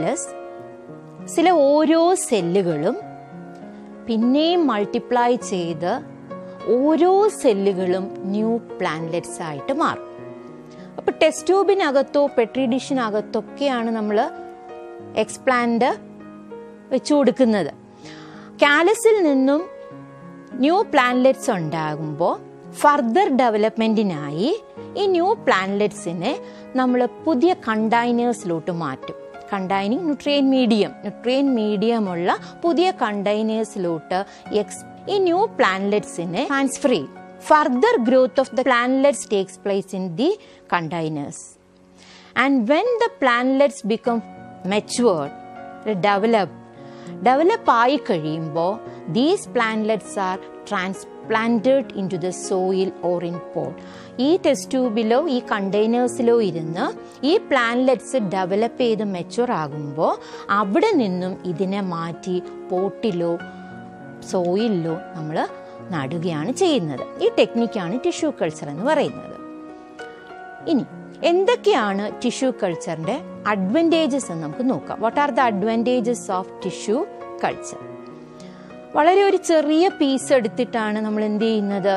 കാലസിലെ ഓരോ സെല്ലുകളും പിന്നെയും മൾട്ടിപ്ലൈ ചെയ്ത് ഓരോ സെല്ലുകളും ന്യൂ പ്ലാന്റ്ലെറ്റ്സ് ആയിട്ട് മാറും. അപ്പോൾ ടെസ്റ്റ് ട്യൂബിനകത്തോ പെട്രി ഡിഷിനകത്തൊക്കെയാണ് നമ്മൾ എക്സ്പ്ലാന്റ് വെച്ചു കൊടുക്കുന്നത്. കാലസിൽ നിന്നും ന്യൂ പ്ലാന്റ്ലെറ്റ്സ് ഉണ്ടാകുമ്പോൾ ഫർദർ ഡെവലപ്മെൻറ്റിനായി ഈ ന്യൂ പ്ലാന്റ്ലെറ്റ്സിനെ നമ്മൾ പുതിയ കണ്ടെയ്നേഴ്സിലോട്ട് മാറ്റും. കണ്ടെയ്നിങ് ന്യൂട്രിയൻ മീഡിയം ന്യൂട്രിയൻ മീഡിയമുള്ള പുതിയ കണ്ടെയ്നേഴ്സിലോട്ട് എക്സ് ഈ ന്യൂ പ്ലാന്റ്ലെറ്റ്സിനെ ട്രാൻസ്ഫർ ചെയ്യും. Further growth of the plantlets takes place in the containers. And when the plantlets become matured, develop develop ആയി കഴിയുമ്പോൾ these plantlets are transplanted into the soil or in pot. ഈ ടെസ്റ്റ് ട്യൂബിലോ ഈ കണ്ടെയ്നേഴ്സിലോ ഇരുന്ന് ഈ പ്ലാന്റ്ലെറ്റ്സ് ഡെവലപ്പ് ചെയ്ത് മെച്യൂർ ആകുമ്പോൾ അവിടെ നിന്നും ഇതിനെ മാറ്റി പോട്ടിലോ സോയിലിലോ നമ്മൾ നടുകയാണ് ചെയ്യുന്നത്. ഈ ടെക്നിക്കാണ് ടിഷ്യൂ കൾച്ചർ എന്ന് പറയുന്നത്. ഇനി എന്തൊക്കെയാണ് ടിഷ്യൂ കൾച്ചറിന്റെ അഡ്വാൻറ്റേജസ് എന്ന് നമുക്ക് നോക്കാം. What are the advantages of tissue culture? വളരെ ഒരു ചെറിയ പീസ് എടുത്തിട്ടാണ് നമ്മൾ എന്ത് ചെയ്യുന്നത്?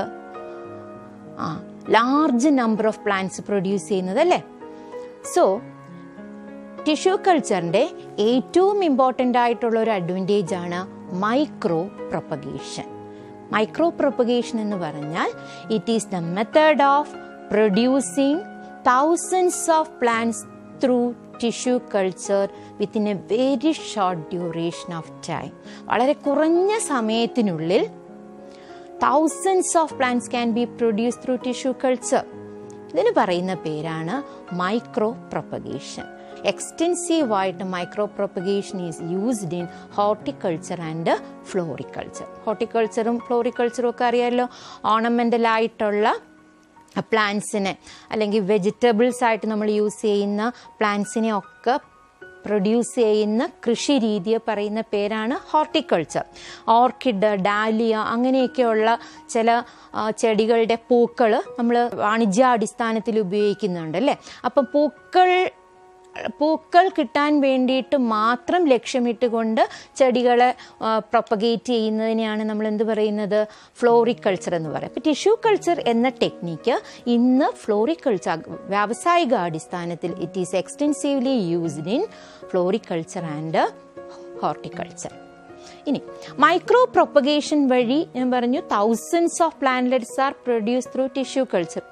ആ large number of plants produce ചെയ്യുന്നത് അല്ലേ? സോ ടിഷ്യൂ കൾച്ചറിന്റെ ഏറ്റവും ഇമ്പോർട്ടൻ്റ് ആയിട്ടുള്ള ഒരു അഡ്വാൻറ്റേജ് ആണ് മൈക്രോ പ്രൊപ്പഗേഷൻ. മൈക്രോ പ്രൊപ്പഗേഷൻ എന്ന് പറഞ്ഞാൽ it is the method of producing thousands of plants through tissue culture within a very short duration of time. വളരെ കുറഞ്ഞ സമയത്തിനുള്ളിൽ thousands of plants can be produced through tissue culture. ഇതിന് പറയുന്ന പേരാണ് മൈക്രോ പ്രൊപ്പഗേഷൻ. എക്സ്റ്റെൻസീവ് ആയിട്ട് micro propagation is used in horticulture and floriculture. ഹോർട്ടിക്കൾച്ചറും ഫ്ലോറിക്കൾച്ചറും ഒക്കെ അറിയാമല്ലോ. ഓർണമെൻ്റൽ ആയിട്ടുള്ള പ്ലാന്റ്സിനെ അല്ലെങ്കിൽ വെജിറ്റബിൾസ് ആയിട്ട് നമ്മൾ യൂസ് ചെയ്യുന്ന പ്ലാന്റ്സിനെ ഒക്കെ പ്രൊഡ്യൂസ് ചെയ്യുന്ന കൃഷി രീതിയെ പറയുന്ന പേരാണ് ഹോർട്ടിക്കൾച്ചർ. ഓർക്കിഡ്, ഡാലിയ അങ്ങനെയൊക്കെയുള്ള ചില ചെടികളുടെ പൂക്കൾ നമ്മൾ വാണിജ്യാടിസ്ഥാനത്തിൽ ഉപയോഗിക്കുന്നുണ്ട് അല്ലേ? അപ്പം പൂക്കൾ പൂക്കൾ കിട്ടാൻ വേണ്ടിയിട്ട് മാത്രം ലക്ഷ്യമിട്ടുകൊണ്ട് ചെടികളെ പ്രൊപ്പഗേറ്റ് ചെയ്യുന്നതിനെയാണ് നമ്മൾ എന്ത് പറയുന്നത്? ഫ്ലോറിക്കൾച്ചർ എന്ന് പറയും. അപ്പോൾ ടിഷ്യൂ കൾച്ചർ എന്ന ടെക്നിക്ക് ഇന്ന് ഫ്ലോറിക്കൾച്ചർ വ്യാവസായിക അടിസ്ഥാനത്തിൽ it is extensively used in floriculture and horticulture. ഇനി മൈക്രോ പ്രൊപ്പഗേഷൻ വഴി ഞാൻ പറഞ്ഞു thousands of plantlets are produce through tissue culture.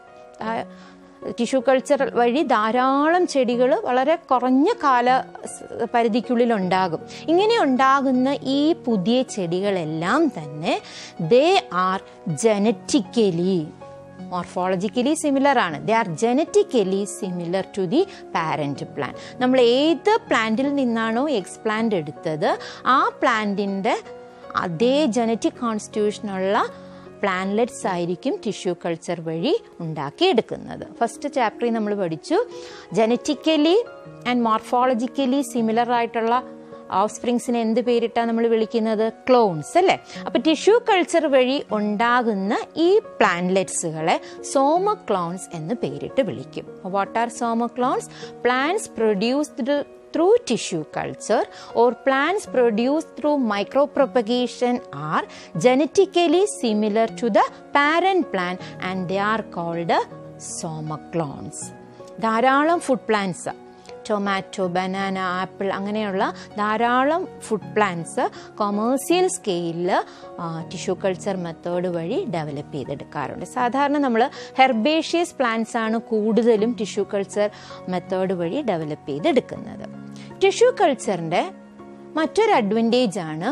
Tissue culture വഴി ധാരാളം ചെടികൾ വളരെ കുറഞ്ഞ കാല പരിധിക്കുള്ളിൽ ഉണ്ടാകും. ഇങ്ങനെ ഉണ്ടാകുന്ന ഈ പുതിയ ചെടികളെല്ലാം തന്നെ they are genetically morphologically similar ആണ്. They are genetically similar to the parent plant. നമ്മൾ ഏത് പ്ലാന്റിൽ നിന്നാണോ എക്സ്പ്ലാന്റ് എടുത്തത് ആ പ്ലാന്റിൻ്റെ അതേ ജനറ്റിക് കോൺസ്റ്റിറ്റ്യൂഷനുള്ള പ്ലാന്റ്ലെറ്റ്സ് ആയിരിക്കും ടിഷ്യൂ കൾച്ചർ വഴി ഉണ്ടാക്കിയെടുക്കുന്നത്. ഫസ്റ്റ് ചാപ്റ്ററിൽ നമ്മൾ പഠിച്ചു ജനറ്റിക്കലി ആൻഡ് മോർഫോളജിക്കലി സിമിലർ ആയിട്ടുള്ള ഓഫ് സ്പ്രിങ്സിനെ എന്ത് പേരിട്ടാണ് നമ്മൾ വിളിക്കുന്നത്? ക്ലോൺസ് അല്ലേ. അപ്പോൾ ടിഷ്യൂ കൾച്ചർ വഴി ഉണ്ടാകുന്ന ഈ പ്ലാന്റ്ലെറ്റ്സുകളെ സോമക്ലോൺസ് എന്ന് പേരിട്ട് വിളിക്കും. What are somaclones? Plants produced through tissue culture or plants produced through micropropagation are genetically similar to the parent plant and they are called somaclones. ധാരാളം food plants, tomato, banana, apple അങ്ങനെയുള്ള ധാരാളം ഫുഡ് പ്ലാന്റ്സ് കൊമേഴ്സ്യൽ സ്കെയിലിൽ ടിഷ്യൂ കൾച്ചർ മെത്തേഡ് വഴി ഡെവലപ്പ് ചെയ്തെടുക്കാറുണ്ട്. സാധാരണ നമ്മൾ ഹെർബേഷ്യസ് പ്ലാന്റ്സ് ആണ് കൂടുതലും ടിഷ്യൂ കൾച്ചർ മെത്തേഡ് വഴി ഡെവലപ്പ് ചെയ്തെടുക്കുന്നത്. ടിഷ്യൂ കൾച്ചറിൻ്റെ മറ്റൊരു അഡ്വാൻറ്റേജ് ആണ്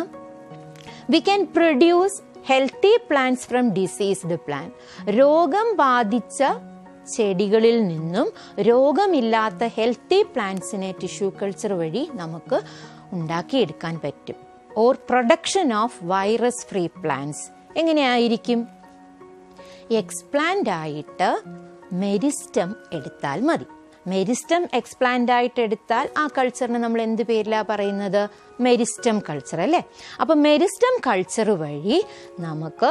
we can produce healthy plants from diseased plant. രോഗം ബാധിച്ച ചെടികളിൽ നിന്നും രോഗമില്ലാത്ത ഹെൽത്തി പ്ലാന്റ്സിനെ ടിഷ്യൂ കൾച്ചർ വഴി നമുക്ക് ഉണ്ടാക്കിയെടുക്കാൻ പറ്റും. Or production of virus free plants എങ്ങനെയായിരിക്കും? എക്സ്പ്ലാന്റ് ആയിട്ട് മെരിസ്റ്റം എടുത്താൽ മതി. മെരിസ്റ്റം എക്സ്പ്ലാന്റ് ആയിട്ട് എടുത്താൽ ആ കൾച്ചറിന് നമ്മൾ എന്ത് പേരിലാണ് പറയുന്നത്? മെരിസ്റ്റം കൾച്ചർ അല്ലേ. അപ്പം മെരിസ്റ്റം കൾച്ചർ വഴി നമുക്ക്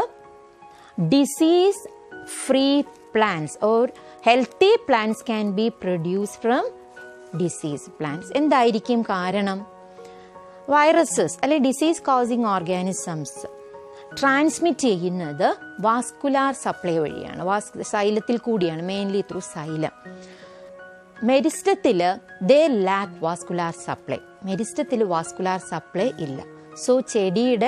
disease free plants or healthy plants can be produced from disease plants. എന്തായിരിക്കും കാരണം? വൈറസസ് അല്ലെ ഡിസീസ് കോസിങ് ഓർഗാനിസംസ് ട്രാൻസ്മിറ്റ് ചെയ്യുന്നത് വാസ്കുലാർ സപ്ലൈ വഴിയാണ്, വാസ് സൈലത്തിൽ കൂടിയാണ്, മെയിൻലി ത്രൂ സൈലം. മെരിസ്റ്റത്തിൽ ദേ ലാക്ക് വാസ്കുലാർ സപ്ലൈ. മെരിസ്റ്റത്തിൽ വാസ്കുലാർ സപ്ലൈ ഇല്ല. സോ ചെടിയുടെ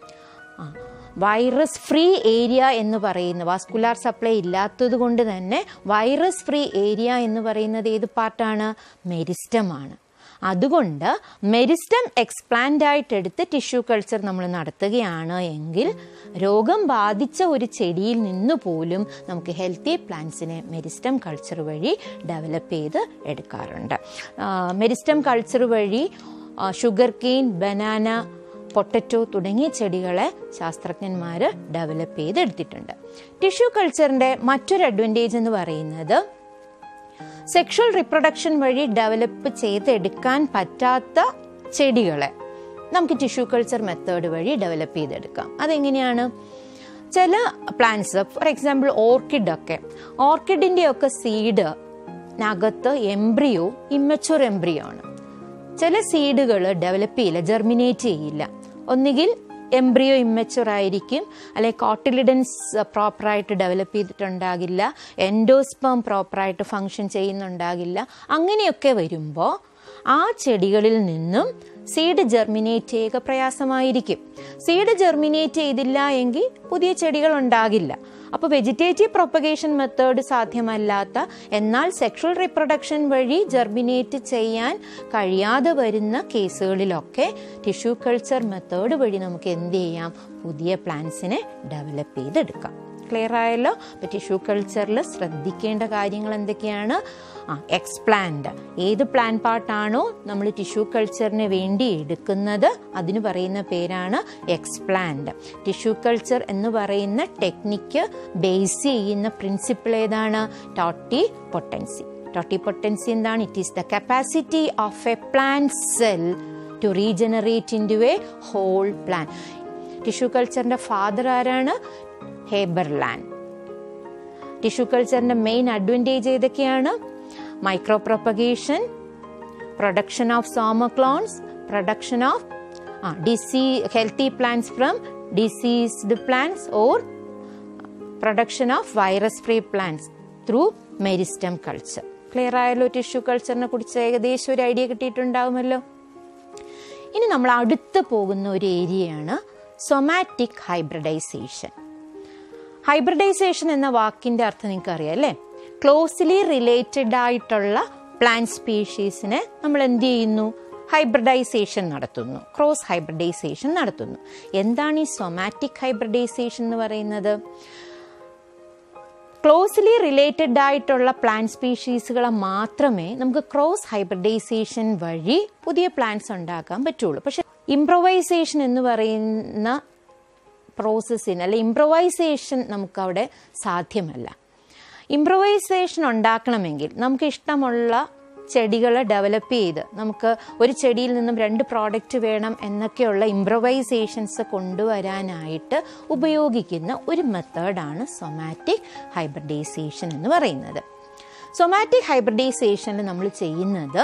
വൈറസ് ഫ്രീ ഏരിയ എന്ന് പറയുന്ന വാസ്കുലാർ സപ്ലൈ ഇല്ലാത്തത് കൊണ്ട് തന്നെ വൈറസ് ഫ്രീ ഏരിയ എന്ന് പറയുന്നത് ഏത് പാർട്ടാണ്? മെരിസ്റ്റമാണ്. അതുകൊണ്ട് മെരിസ്റ്റം എക്സ്പ്ലാന്റ് ആയിട്ട് എടുത്ത് ടിഷ്യൂ കൾച്ചർ നമ്മൾ നടത്തുകയാണ് എങ്കിൽ രോഗം ബാധിച്ച ഒരു ചെടിയിൽ നിന്ന് പോലും നമുക്ക് ഹെൽത്തി പ്ലാന്റ്സിനെ മെരിസ്റ്റം കൾച്ചർ വഴി ഡെവലപ്പ് ചെയ്ത് എടുക്കാറുണ്ട്. മെരിസ്റ്റം കൾച്ചർ വഴി ഷുഗർ കെയിൻ, ബനാന, പൊട്ടറ്റോ തുടങ്ങിയ ചെടികളെ ശാസ്ത്രജ്ഞന്മാർ ഡെവലപ്പ് ചെയ്തെടുത്തിട്ടുണ്ട്. ടിഷ്യൂ കൾച്ചറിൻ്റെ മറ്റൊരു അഡ്വാൻറ്റേജ് എന്ന് പറയുന്നത് സെക്ഷൽ റിപ്രൊഡക്ഷൻ വഴി ഡെവലപ്പ് ചെയ്തെടുക്കാൻ പറ്റാത്ത ചെടികളെ നമുക്ക് ടിഷ്യൂ കൾച്ചർ മെത്തേഡ് വഴി ഡെവലപ്പ് ചെയ്തെടുക്കാം. അതെങ്ങനെയാണ്? ചില പ്ലാന്റ്സ്, ഫോർ എക്സാമ്പിൾ ഓർക്കിഡൊക്കെ, ഓർക്കിഡിൻ്റെയൊക്കെ സീഡിനകത്ത് എംബ്രിയോ ഇമ്മച്വർ എംബ്രിയോ ആണ്. ചില സീഡുകൾ ഡെവലപ്പ് ചെയ്യില്ല, ജെർമിനേറ്റ് ചെയ്യില്ല. ഒന്നുകിൽ എംബ്രിയോ ഇമ്മച്വർ ആയിരിക്കും, അല്ലെങ്കിൽ കോട്ടിലിഡൻസ് പ്രോപ്പറായിട്ട് ഡെവലപ്പ് ചെയ്തിട്ടുണ്ടാകില്ല, എൻഡോസ്പേം പ്രോപ്പറായിട്ട് ഫങ്ഷൻ ചെയ്യുന്നുണ്ടാകില്ല. അങ്ങനെയൊക്കെ വരുമ്പോൾ ആ ചെടികളിൽ നിന്നും സീഡ് ജെർമിനേറ്റ് ചെയ്യുക പ്രയാസമായിരിക്കും. സീഡ് ജെർമിനേറ്റ് ചെയ്തില്ല എങ്കിൽ പുതിയ ചെടികൾ ഉണ്ടാകില്ല. അപ്പോൾ വെജിറ്റേറ്റീവ് പ്രൊപ്പഗേഷൻ മെത്തേഡ് സാധ്യമല്ലാത്ത എന്നാൽ സെക്ഷൽ റിപ്രൊഡക്ഷൻ വഴി ജെർമിനേറ്റ് ചെയ്യാൻ കഴിയാതെ വരുന്ന കേസുകളിലൊക്കെ ടിഷ്യൂ കൾച്ചർ മെത്തേഡ് വഴി നമുക്ക് എന്ത് ചെയ്യാം? പുതിയ പ്ലാന്റ്സിനെ ഡെവലപ്പ് ചെയ്തെടുക്കാം. ക്ലിയർ ആയല്ലോ? അപ്പോൾ ടിഷ്യൂ കൾച്ചറിൽ ശ്രദ്ധിക്കേണ്ട കാര്യങ്ങൾ എന്തൊക്കെയാണ്? ആ എക്സ്പ്ലാന്റ്, ഏത് പ്ലാന്റ് പാർട്ടാണോ നമ്മൾ ടിഷ്യൂ കൾച്ചറിന് വേണ്ടി എടുക്കുന്നത് അതിന് പറയുന്ന പേരാണ് എക്സ്പ്ലാന്റ്. ടിഷ്യൂ കൾച്ചർ എന്ന് പറയുന്ന ടെക്നിക്ക് ബേസ് ചെയ്യുന്ന പ്രിൻസിപ്പിൾ ഏതാണ്? Totipotency. ടോട്ടി പൊട്ടൻസി എന്താണ്? It is the capacity of a plant cell to regenerate into a whole plant. Tissue കൾച്ചറിൻ്റെ ഫാദർ ആരാണ്? ഹേബർലാൻഡ്. ടിഷ്യൂ കൾച്ചറിൻ്റെ മെയിൻ അഡ്വാൻറ്റേജ് ഏതൊക്കെയാണ്? Micro propagation, production of somaclones, production of disease healthy plants from diseased plants or production of virus free plants through meristem culture. Clear ആയല്ലോ? ടിഷ്യൂ കൾച്ചറിനെ കുറിച്ച് ഏകദേശം ഒരു ഐഡിയ കിട്ടിയിട്ടുണ്ടാവുമല്ലോ. ഇനി നമ്മൾ അടുത്ത് പോകുന്ന ഒരു ഏരിയയാണ് സൊമാറ്റിക് ഹൈബ്രിഡൈസേഷൻ. ഹൈബ്രിഡൈസേഷൻ എന്ന വാക്കിൻ്റെ അർത്ഥം നിങ്ങൾക്ക് അറിയാം അല്ലേ? ക്ലോസ്ലി റിലേറ്റഡ് ആയിട്ടുള്ള പ്ലാന്റ് സ്പീഷീസിനെ നമ്മൾ എന്ത് ചെയ്യുന്നു? ഹൈബ്രിഡൈസേഷൻ നടത്തുന്നു, ക്രോസ് ഹൈബ്രിഡൈസേഷൻ നടത്തുന്നു. എന്താണ് ഈ സൊമാറ്റിക് ഹൈബ്രിഡൈസേഷൻ എന്ന് പറയുന്നത്? ക്ലോസ്ലി റിലേറ്റഡ് ആയിട്ടുള്ള പ്ലാന്റ് സ്പീഷീസുകളെ മാത്രമേ നമുക്ക് ക്രോസ് ഹൈബ്രിഡൈസേഷൻ വഴി പുതിയ പ്ലാന്റ്സ് ഉണ്ടാക്കാൻ പറ്റുള്ളൂ. പക്ഷെ ഇംപ്രൊവൈസേഷൻ എന്ന് പറയുന്ന പ്രോസസ്സിന് അല്ലെ ഇംപ്രൊവൈസേഷൻ നമുക്കവിടെ സാധ്യമല്ല. ഇംപ്രൊവൈസേഷൻ ഉണ്ടാക്കണമെങ്കിൽ നമുക്ക് ഇഷ്ടമുള്ള ചെടികളെ ഡെവലപ്പ് ചെയ്ത് നമുക്ക് ഒരു ചെടിയിൽ നിന്നും രണ്ട് പ്രോഡക്റ്റ് വേണം എന്നൊക്കെയുള്ള ഇംപ്രൊവൈസേഷൻസ് കൊണ്ടുവരാനായിട്ട് ഉപയോഗിക്കുന്ന ഒരു മെത്തേഡാണ് സൊമാറ്റിക് ഹൈബ്രിഡൈസേഷൻ എന്ന് പറയുന്നത്. സൊമാറ്റിക് ഹൈബ്രിഡൈസേഷനിൽ നമ്മൾ ചെയ്യുന്നത്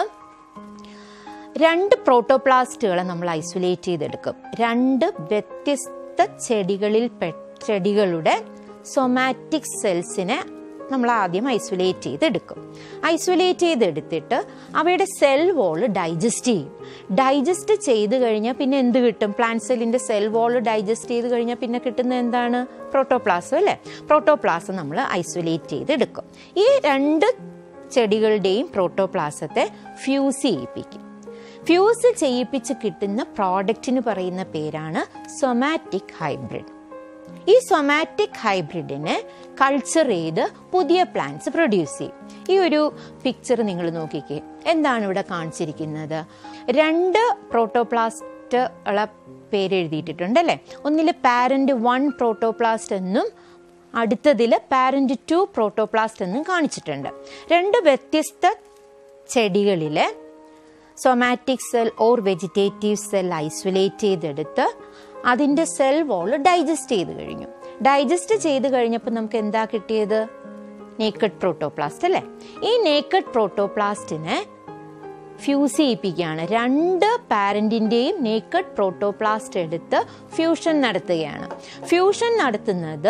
രണ്ട് പ്രോട്ടോപ്ലാസ്റ്റുകളെ നമ്മൾ ഐസൊലേറ്റ് ചെയ്തെടുക്കും. രണ്ട് വ്യത്യസ്ത ചെടികളിൽ ചെടികളുടെ സൊമാറ്റിക് സെൽസിനെ നമ്മൾ ആദ്യം ഐസൊലേറ്റ് ചെയ്തെടുക്കും. ഐസൊലേറ്റ് ചെയ്തെടുത്തിട്ട് അവയുടെ സെൽ വോള് ഡൈജസ്റ്റ് ചെയ്യും. ഡൈജസ്റ്റ് ചെയ്ത് കഴിഞ്ഞാൽ പിന്നെ എന്ത് കിട്ടും? പ്ലാന്റ് സെല്ലിൻ്റെ സെൽ വോള് ഡൈജസ്റ്റ് ചെയ്ത് കഴിഞ്ഞാൽ പിന്നെ കിട്ടുന്ന എന്താണ്? പ്രോട്ടോപ്ലാസം അല്ലേ? പ്രോട്ടോപ്ലാസം നമ്മൾ ഐസൊലേറ്റ് ചെയ്തെടുക്കും. ഈ രണ്ട് ചെടികളുടെയും പ്രോട്ടോപ്ലാസത്തെ ഫ്യൂസ് ചെയ്യിപ്പിക്കും. ഫ്യൂസ് ചെയ്യിപ്പിച്ച് കിട്ടുന്ന പ്രോഡക്റ്റിന് പറയുന്ന പേരാണ് സൊമാറ്റിക് ഹൈബ്രിഡ്. ഈ സൊമാറ്റിക് ഹൈബ്രിഡിനെ കൾച്ചർ ചെയ്ത് പുതിയ പ്ലാന്റ്സ് പ്രൊഡ്യൂസ് ചെയ്യും. ഈ ഒരു പിക്ചർ നിങ്ങൾ നോക്കിക്കേ. എന്താണ് ഇവിടെ കാണിച്ചിരിക്കുന്നത്? രണ്ട് പ്രോട്ടോപ്ലാസ്റ്റുകളെ പേരെഴുതിയിട്ടുണ്ട് അല്ലേ? ഒന്നിൽ പാരന്റ് വൺ പ്രോട്ടോപ്ലാസ്റ്റ് എന്നും അടുത്തതിൽ പാരന്റ് ടു പ്രോട്ടോപ്ലാസ്റ്റ് എന്നും കാണിച്ചിട്ടുണ്ട്. രണ്ട് വ്യത്യസ്ത ചെടികളിലെ somatic cell or vegetative cell isolate ചെയ്തെടുത്ത് അതിൻ്റെ സെൽ വോള് ഡൈജസ്റ്റ് ചെയ്ത് കഴിഞ്ഞു. ഡൈജസ്റ്റ് ചെയ്ത് കഴിഞ്ഞപ്പോൾ നമുക്ക് എന്താ കിട്ടിയത്? നേക്കഡ് പ്രോട്ടോപ്ലാസ്റ്റ് അല്ലേ? ഈ നേക്കഡ് പ്രോട്ടോപ്ലാസ്റ്റിനെ ഫ്യൂസ് ചെയ്യിപ്പിക്കുകയാണ്. രണ്ട് പാരന്റിൻ്റെയും നേക്കഡ് പ്രോട്ടോപ്ലാസ്റ്റ് എടുത്ത് ഫ്യൂഷൻ നടത്തുകയാണ്. ഫ്യൂഷൻ നടത്തുന്നത്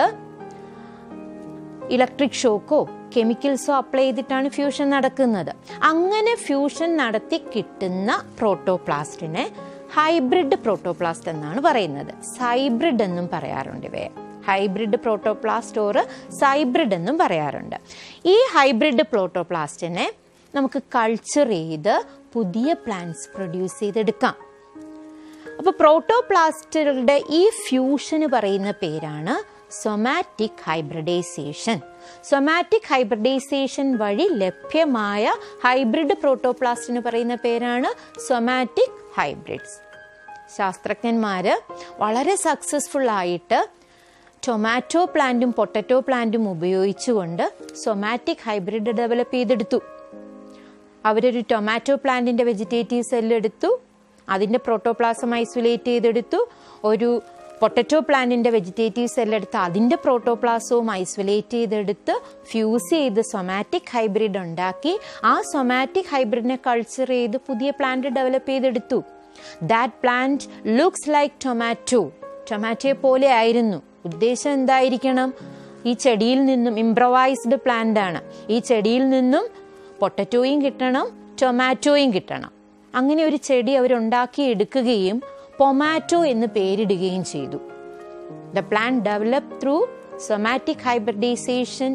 ഇലക്ട്രിക് ഷോക്കോ കെമിക്കൽസോ അപ്ലൈ ചെയ്തിട്ടാണ് ഫ്യൂഷൻ നടക്കുന്നത്. അങ്ങനെ ഫ്യൂഷൻ നടത്തി കിട്ടുന്ന പ്രോട്ടോപ്ലാസ്റ്റിനെ ഹൈബ്രിഡ് പ്രോട്ടോപ്ലാസ്റ്റ് എന്നാണ് പറയുന്നത്. സൈബ്രിഡ് എന്നും പറയാറുണ്ട് ഇവയെ. ഹൈബ്രിഡ് പ്രോട്ടോപ്ലാസ്റ്റ് ഓർ സൈബ്രിഡ് എന്നും പറയാറുണ്ട്. ഈ ഹൈബ്രിഡ് പ്രോട്ടോപ്ലാസ്റ്റിനെ നമുക്ക് കൾച്ചർ ചെയ്ത് പുതിയ പ്ലാന്റ്സ് പ്രൊഡ്യൂസ് ചെയ്തെടുക്കാം. അപ്പോൾ പ്രോട്ടോപ്ലാസ്റ്റുകളുടെ ഈ ഫ്യൂഷന് പറയുന്ന പേരാണ് സൊമാറ്റിക് ഹൈബ്രിഡൈസേഷൻ. സൊമാറ്റിക് ഹൈബ്രിഡൈസേഷൻ വഴി ലഭ്യമായ ഹൈബ്രിഡ് പ്രോട്ടോപ്ലാസ്റ്റിന് പറയുന്ന പേരാണ് സൊമാറ്റിക് ഹൈബ്രിഡ്സ്. ശാസ്ത്രജ്ഞന്മാർ വളരെ സക്സസ്ഫുൾ ആയിട്ട് ടൊമാറ്റോ പ്ലാന്റും പൊട്ടറ്റോ പ്ലാന്റും ഉപയോഗിച്ചുകൊണ്ട് സൊമാറ്റിക് ഹൈബ്രിഡ് ഡെവലപ്പ് ചെയ്തെടുത്തു. അവരൊരു ടൊമാറ്റോ പ്ലാന്റിൻ്റെ വെജിറ്റേറ്റീവ് സെല്ലെടുത്തു, അതിൻ്റെ പ്രോട്ടോപ്ലാസം ഐസൊലേറ്റ് ചെയ്തെടുത്തു. ഒരു പൊട്ടറ്റോ പ്ലാന്റിൻ്റെ വെജിറ്റേറ്റീവ് സെല്ലെടുത്ത് അതിൻ്റെ പ്രോട്ടോപ്ലാസവും ഐസൊലേറ്റ് ചെയ്തെടുത്ത് ഫ്യൂസ് ചെയ്ത് സൊമാറ്റിക് ഹൈബ്രിഡ് ഉണ്ടാക്കി. ആ സൊമാറ്റിക് ഹൈബ്രിഡിനെ കൾച്ചർ ചെയ്ത് പുതിയ പ്ലാന്റ് ഡെവലപ്പ് ചെയ്തെടുത്തു. That plant looks like tomato. ടൊമാറ്റോയെ പോലെ ആയിരുന്നു. ഉദ്ദേശം എന്തായിരിക്കണം? ഈ ചെടിയിൽ നിന്നും ഇംപ്രവൈസ്ഡ് പ്ലാന്റ് ആണ്. ഈ ചെടിയിൽ നിന്നും പൊട്ടറ്റോയും കിട്ടണം, ടൊമാറ്റോയും കിട്ടണം. അങ്ങനെ ഒരു ചെടി അവരുണ്ടാക്കി എടുക്കുകയും പൊമാറ്റോ എന്ന് പേരിടുകയും ചെയ്തു. The plant developed through somatic hybridization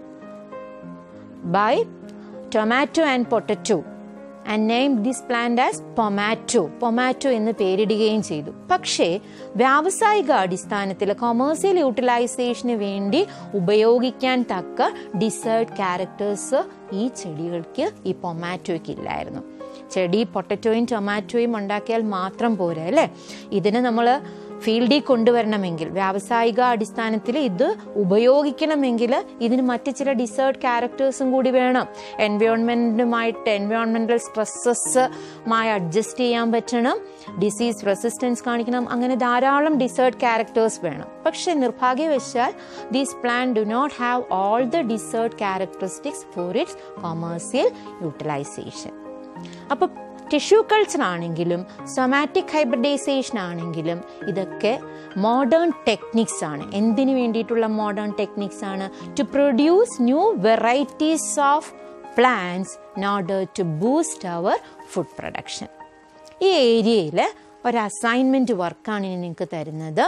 by tomato and potato and named this plant as pomato. Pomato എന്ന് പേരിടുകയും ചെയ്തു. പക്ഷേ വ്യാവസായിക അടിസ്ഥാനത്തിൽ കൊമേഴ്സ്യൽ യൂട്ടിലൈസേഷന് വേണ്ടി ഉപയോഗിക്കാൻ തക്ക ഡിസേർട്ട് ക്യാരക്ടേഴ്സ് ഈ ചെടികൾക്ക്, ഈ പൊമാറ്റോയ്ക്ക് ഇല്ലായിരുന്നു. ചെടി പൊട്ടറ്റോയും ടൊമാറ്റോയും ഉണ്ടാക്കിയാൽ മാത്രം പോരാ അല്ലേ? ഇതിന് നമ്മൾ ഫീൽഡിൽ കൊണ്ടുവരണമെങ്കിൽ, വ്യാവസായിക അടിസ്ഥാനത്തിൽ ഇത് ഉപയോഗിക്കണമെങ്കിൽ ഇതിന് മറ്റ് ചില ഡിസേർട്ട് ക്യാരക്ടേഴ്സും കൂടി വേണം. എൻവയോൺമെൻറ്റുമായിട്ട് എൻവയോൺമെൻറ്റൽ സ്ട്രെസ്സസുമായി അഡ്ജസ്റ്റ് ചെയ്യാൻ പറ്റണം, ഡിസീസ് റെസിസ്റ്റൻസ് കാണിക്കണം, അങ്ങനെ ധാരാളം ഡിസേർട്ട് ക്യാരക്ടേഴ്സ് വേണം. പക്ഷെ നിർഭാഗ്യവശാൽ these plant do not have all the desired characteristics for its commercial utilization. അപ്പോൾ ടിഷ്യൂ കൾച്ചർ ആണെങ്കിലും സൊമാറ്റിക് ഹൈബ്രിഡൈസേഷൻ ആണെങ്കിലും ഇതൊക്കെ മോഡേൺ ടെക്നിക്സ് ആണ്. എന്തിനു വേണ്ടിയിട്ടുള്ള മോഡേൺ ടെക്നിക്സ് ആണ്? To produce new varieties of plants in order to boost our food production. ഈ ഏരിയയിൽ ഒരു അസൈൻമെൻറ്റ് വർക്കാണ് ഇനി നിങ്ങൾക്ക് തരുന്നത്.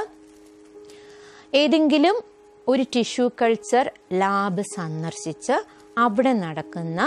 ഏതെങ്കിലും ഒരു ടിഷ്യൂ കൾച്ചർ ലാബ് സന്ദർശിച്ച് അവിടെ നടക്കുന്ന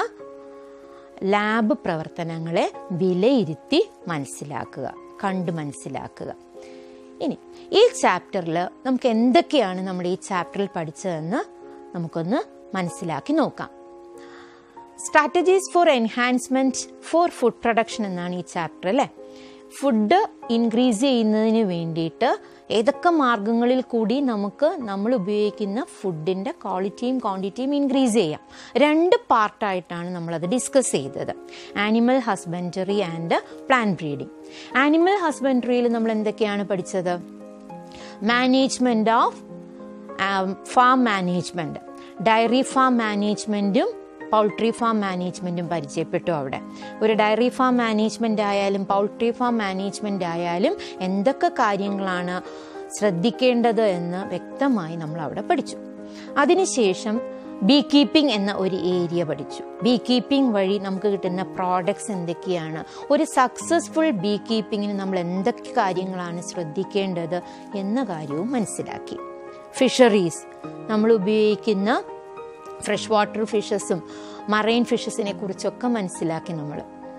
ലാബ് പ്രവർത്തനങ്ങളെ വിലയിരുത്തി മനസ്സിലാക്കുക, കണ്ട് മനസ്സിലാക്കുക. ഇനി ഈ ചാപ്റ്ററിൽ നമുക്ക് എന്തൊക്കെയാണ് നമ്മൾ ഈ ചാപ്റ്ററിൽ പഠിച്ചതെന്ന് നമുക്കൊന്ന് മനസ്സിലാക്കി നോക്കാം. Strategies for enhancement for food production എന്നാണ് ഈ ചാപ്റ്റർ അല്ലേ. ഫുഡ് ഇൻക്രീസ് ചെയ്യുന്നതിന് വേണ്ടിയിട്ട് ഏതൊക്കെ മാർഗങ്ങളിൽ കൂടി നമുക്ക് നമ്മൾ ഉപയോഗിക്കുന്ന ഫുഡിൻ്റെ ക്വാളിറ്റിയും ക്വാണ്ടിറ്റിയും ഇൻക്രീസ് ചെയ്യാം. രണ്ട് പാർട്ടായിട്ടാണ് നമ്മളത് ഡിസ്കസ് ചെയ്തത്. Animal husbandry and plant breeding. Animal ഹസ്ബൻഡറിയിൽ നമ്മൾ എന്തൊക്കെയാണ് പഠിച്ചത്? Management of farm management, dairy farm മാനേജ്മെൻറ്റും പൗൾട്രി ഫാം മാനേജ്മെൻറ്റും പരിചയപ്പെട്ടു. അവിടെ ഒരു ഡയറി ഫാം മാനേജ്മെൻ്റ് ആയാലും പൗൾട്രി ഫാം മാനേജ്മെൻ്റ് ആയാലും എന്തൊക്കെ കാര്യങ്ങളാണ് ശ്രദ്ധിക്കേണ്ടത് എന്ന് വ്യക്തമായി നമ്മൾ അവിടെ പഠിച്ചു. അതിനുശേഷം ബീ കീപ്പിംഗ് എന്ന ഒരു ഏരിയ പഠിച്ചു. ബീ കീപ്പിംഗ് വഴി നമുക്ക് കിട്ടുന്ന പ്രോഡക്ട്സ് എന്തൊക്കെയാണ്, ഒരു സക്സസ്ഫുൾ ബീ കീപ്പിങ്ങിന് നമ്മൾ എന്തൊക്കെ കാര്യങ്ങളാണ് ശ്രദ്ധിക്കേണ്ടത് എന്ന കാര്യവും മനസ്സിലാക്കി. ഫിഷറീസ്, നമ്മൾ ഉപയോഗിക്കുന്ന ഫ്രഷ് വാട്ടർ ഫിഷസും മറൈൻ ഫിഷസിനെ കുറിച്ചൊക്കെ മനസ്സിലാക്കി. നമ്മൾ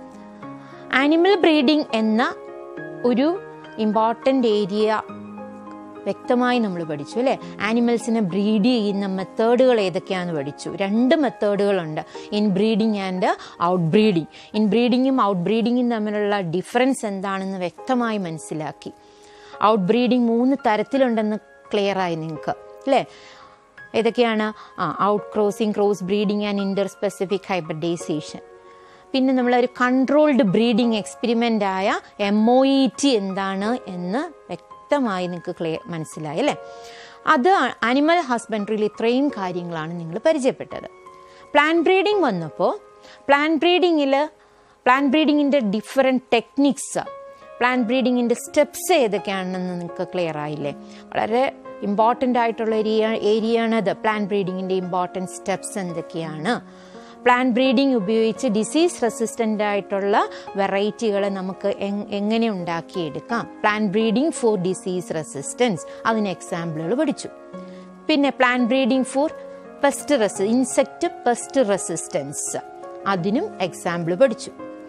ആനിമൽ ബ്രീഡിംഗ് എന്ന ഒരു ഇമ്പോർട്ടൻ്റ് ഏരിയ വ്യക്തമായി നമ്മൾ പഠിച്ചു അല്ലേ. ആനിമൽസിനെ ബ്രീഡ് ചെയ്യുന്ന മെത്തേഡുകൾ ഏതൊക്കെയാണെന്ന് പഠിച്ചു. രണ്ട് മെത്തേഡുകളുണ്ട്, inbreeding and outbreeding. ഇൻ ബ്രീഡിങ്ങും ഔട്ട് ബ്രീഡിങ്ങും തമ്മിലുള്ള ഡിഫറൻസ് എന്താണെന്ന് വ്യക്തമായി മനസ്സിലാക്കി. ഔട്ട് ബ്രീഡിങ് മൂന്ന് തരത്തിലുണ്ടെന്ന് ക്ലിയറായി നിങ്ങൾക്ക് അല്ലേ. ഏതൊക്കെയാണ്? ആ outcrossing, cross breeding and interspecific hybridization. പിന്നെ നമ്മളൊരു കൺട്രോൾഡ് ബ്രീഡിങ് എക്സ്പെരിമെൻ്റ് ആയ എം ഒ ഇ ടി എന്താണ് എന്ന് വ്യക്തമായി നിങ്ങൾക്ക് ക്ലിയർ മനസ്സിലായി അല്ലേ. അത് ആനിമൽ ഹസ്ബൻഡറിയിൽ ഇത്രയും കാര്യങ്ങളാണ് നിങ്ങൾ പരിചയപ്പെട്ടത്. പ്ലാൻ ബ്രീഡിങ് വന്നപ്പോൾ പ്ലാൻ ബ്രീഡിങ്ങിൽ പ്ലാൻ ബ്രീഡിങ്ങിൻ്റെ ഡിഫറെൻറ്റ് ടെക്നിക്സ്, പ്ലാൻ ബ്രീഡിങ്ങിൻ്റെ സ്റ്റെപ്സ് ഏതൊക്കെയാണെന്ന് നിങ്ങൾക്ക് ക്ലിയർ ആയില്ലേ. വളരെ ഇമ്പോർട്ടൻ്റ് ആയിട്ടുള്ള ഏരിയ ഏരിയയാണത്. പ്ലാൻ ബ്രീഡിങ്ങിൻ്റെ ഇമ്പോർട്ടൻറ്റ് സ്റ്റെപ്സ് എന്തൊക്കെയാണ്, പ്ലാൻ ബ്രീഡിങ് ഉപയോഗിച്ച് ഡിസീസ് റെസിസ്റ്റൻ്റ് ആയിട്ടുള്ള വെറൈറ്റികളെ നമുക്ക് എങ്ങനെ ഉണ്ടാക്കിയെടുക്കാം, plant breeding for disease resistance, അതിന് എക്സാമ്പിളുകൾ പഠിച്ചു. പിന്നെ പ്ലാൻ ബ്രീഡിങ് ഫോർ പെസ്റ്റ് റെസി ഇൻസെക്റ്റ് പെസ്റ്റ് റെസിസ്റ്റൻസ്, അതിനും എക്സാമ്പിൾ പഠിച്ചു.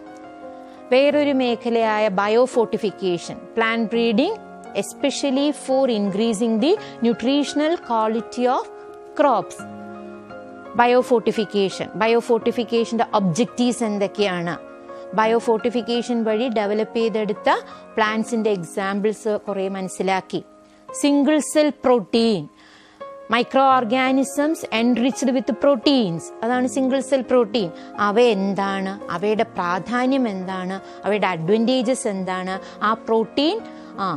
വേറൊരു മേഖലയായ biofortification, plant breeding especially for increasing the nutritional quality of crops. Biofortification ബയോഫോർട്ടിഫിക്കേഷൻ്റെ ഒബ്ജക്റ്റീവ്സ് എന്തൊക്കെയാണ്, ബയോഫോർട്ടിഫിക്കേഷൻ വഴി ഡെവലപ്പ് ചെയ്തെടുത്ത പ്ലാന്റ്സിൻ്റെ എക്സാമ്പിൾസ് കുറേ മനസ്സിലാക്കി. Single cell protein, microorganisms enriched with proteins, അതാണ് സിംഗിൾ സെൽ പ്രോട്ടീൻ. അവ എന്താണ്, അവയുടെ പ്രാധാന്യം എന്താണ്, അവയുടെ അഡ്വാൻറ്റേജസ് എന്താണ്, ആ പ്രോട്ടീൻ ആ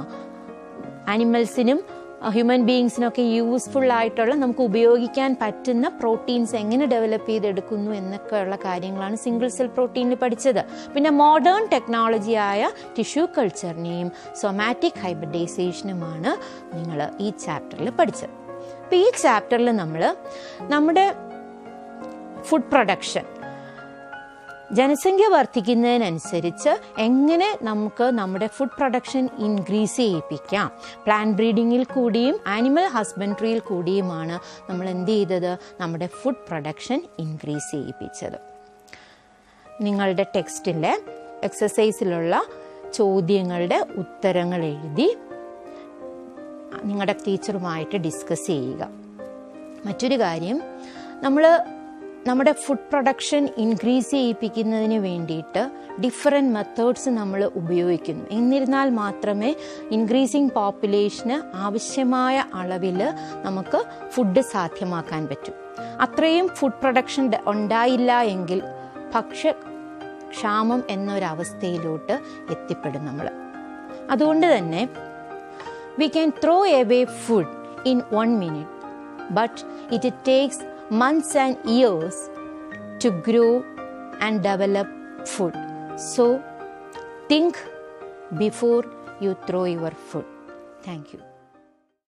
ആനിമൽസിനും ഹ്യൂമൻ ബീയിങ്സിനൊക്കെ യൂസ്ഫുൾ ആയിട്ടുള്ള നമുക്ക് ഉപയോഗിക്കാൻ പറ്റുന്ന പ്രോട്ടീൻസ് എങ്ങനെ ഡെവലപ്പ് ചെയ്തെടുക്കുന്നു എന്നൊക്കെയുള്ള കാര്യങ്ങളാണ് സിംഗിൾ സെൽ പ്രോട്ടീനിൽ പഠിച്ചത്. പിന്നെ മോഡേൺ ടെക്നോളജിയായ ടിഷ്യൂ കൾച്ചറിനെയും സൊമാറ്റിക് ഹൈബ്രിഡൈസേഷനുമാണ് നിങ്ങൾ ഈ ചാപ്റ്ററിൽ പഠിച്ചത്. അപ്പോൾ ഈ ചാപ്റ്ററിൽ നമ്മൾ നമ്മുടെ ഫുഡ് പ്രൊഡക്ഷൻ, ജനസംഖ്യ വർദ്ധിക്കുന്നതിനനുസരിച്ച് എങ്ങനെ നമുക്ക് നമ്മുടെ ഫുഡ് പ്രൊഡക്ഷൻ ഇൻക്രീസ് ചെയ്യിപ്പിക്കാം, പ്ലാൻ ബ്രീഡിങ്ങിൽ കൂടിയും ആനിമൽ ഹസ്ബൻഡറിയിൽ കൂടിയുമാണ് നമ്മൾ എന്ത് ചെയ്തത്, നമ്മുടെ ഫുഡ് പ്രൊഡക്ഷൻ ഇൻക്രീസ് ചെയ്യിപ്പിച്ചത്. നിങ്ങളുടെ ടെക്സ്റ്റിലെ എക്സസൈസിലുള്ള ചോദ്യങ്ങളുടെ ഉത്തരങ്ങൾ എഴുതി നിങ്ങളുടെ ടീച്ചറുമായിട്ട് ഡിസ്കസ് ചെയ്യുക. മറ്റൊരു കാര്യം, നമ്മൾ നമ്മുടെ ഫുഡ് പ്രൊഡക്ഷൻ ഇൻക്രീസ് ചെയ്യിപ്പിക്കുന്നതിന് വേണ്ടിയിട്ട് ഡിഫറെൻറ്റ് മെത്തേഡ്സ് നമ്മൾ ഉപയോഗിക്കുന്നു. എന്നിരുന്നാൽ മാത്രമേ ഇൻക്രീസിങ് പോപ്പുലേഷന് ആവശ്യമായ അളവിൽ നമുക്ക് ഫുഡ് സാധ്യമാക്കാൻ പറ്റൂ. അത്രയും ഫുഡ് പ്രൊഡക്ഷൻ ഉണ്ടായില്ല എങ്കിൽ ഭക്ഷ്യക്ഷാമം എന്നൊരവസ്ഥയിലോട്ട് എത്തിപ്പെടും നമ്മൾ. അതുകൊണ്ട് തന്നെ we can throw away food in one minute, but it takes months and years to grow and develop food. So think before you throw your food. Thank you.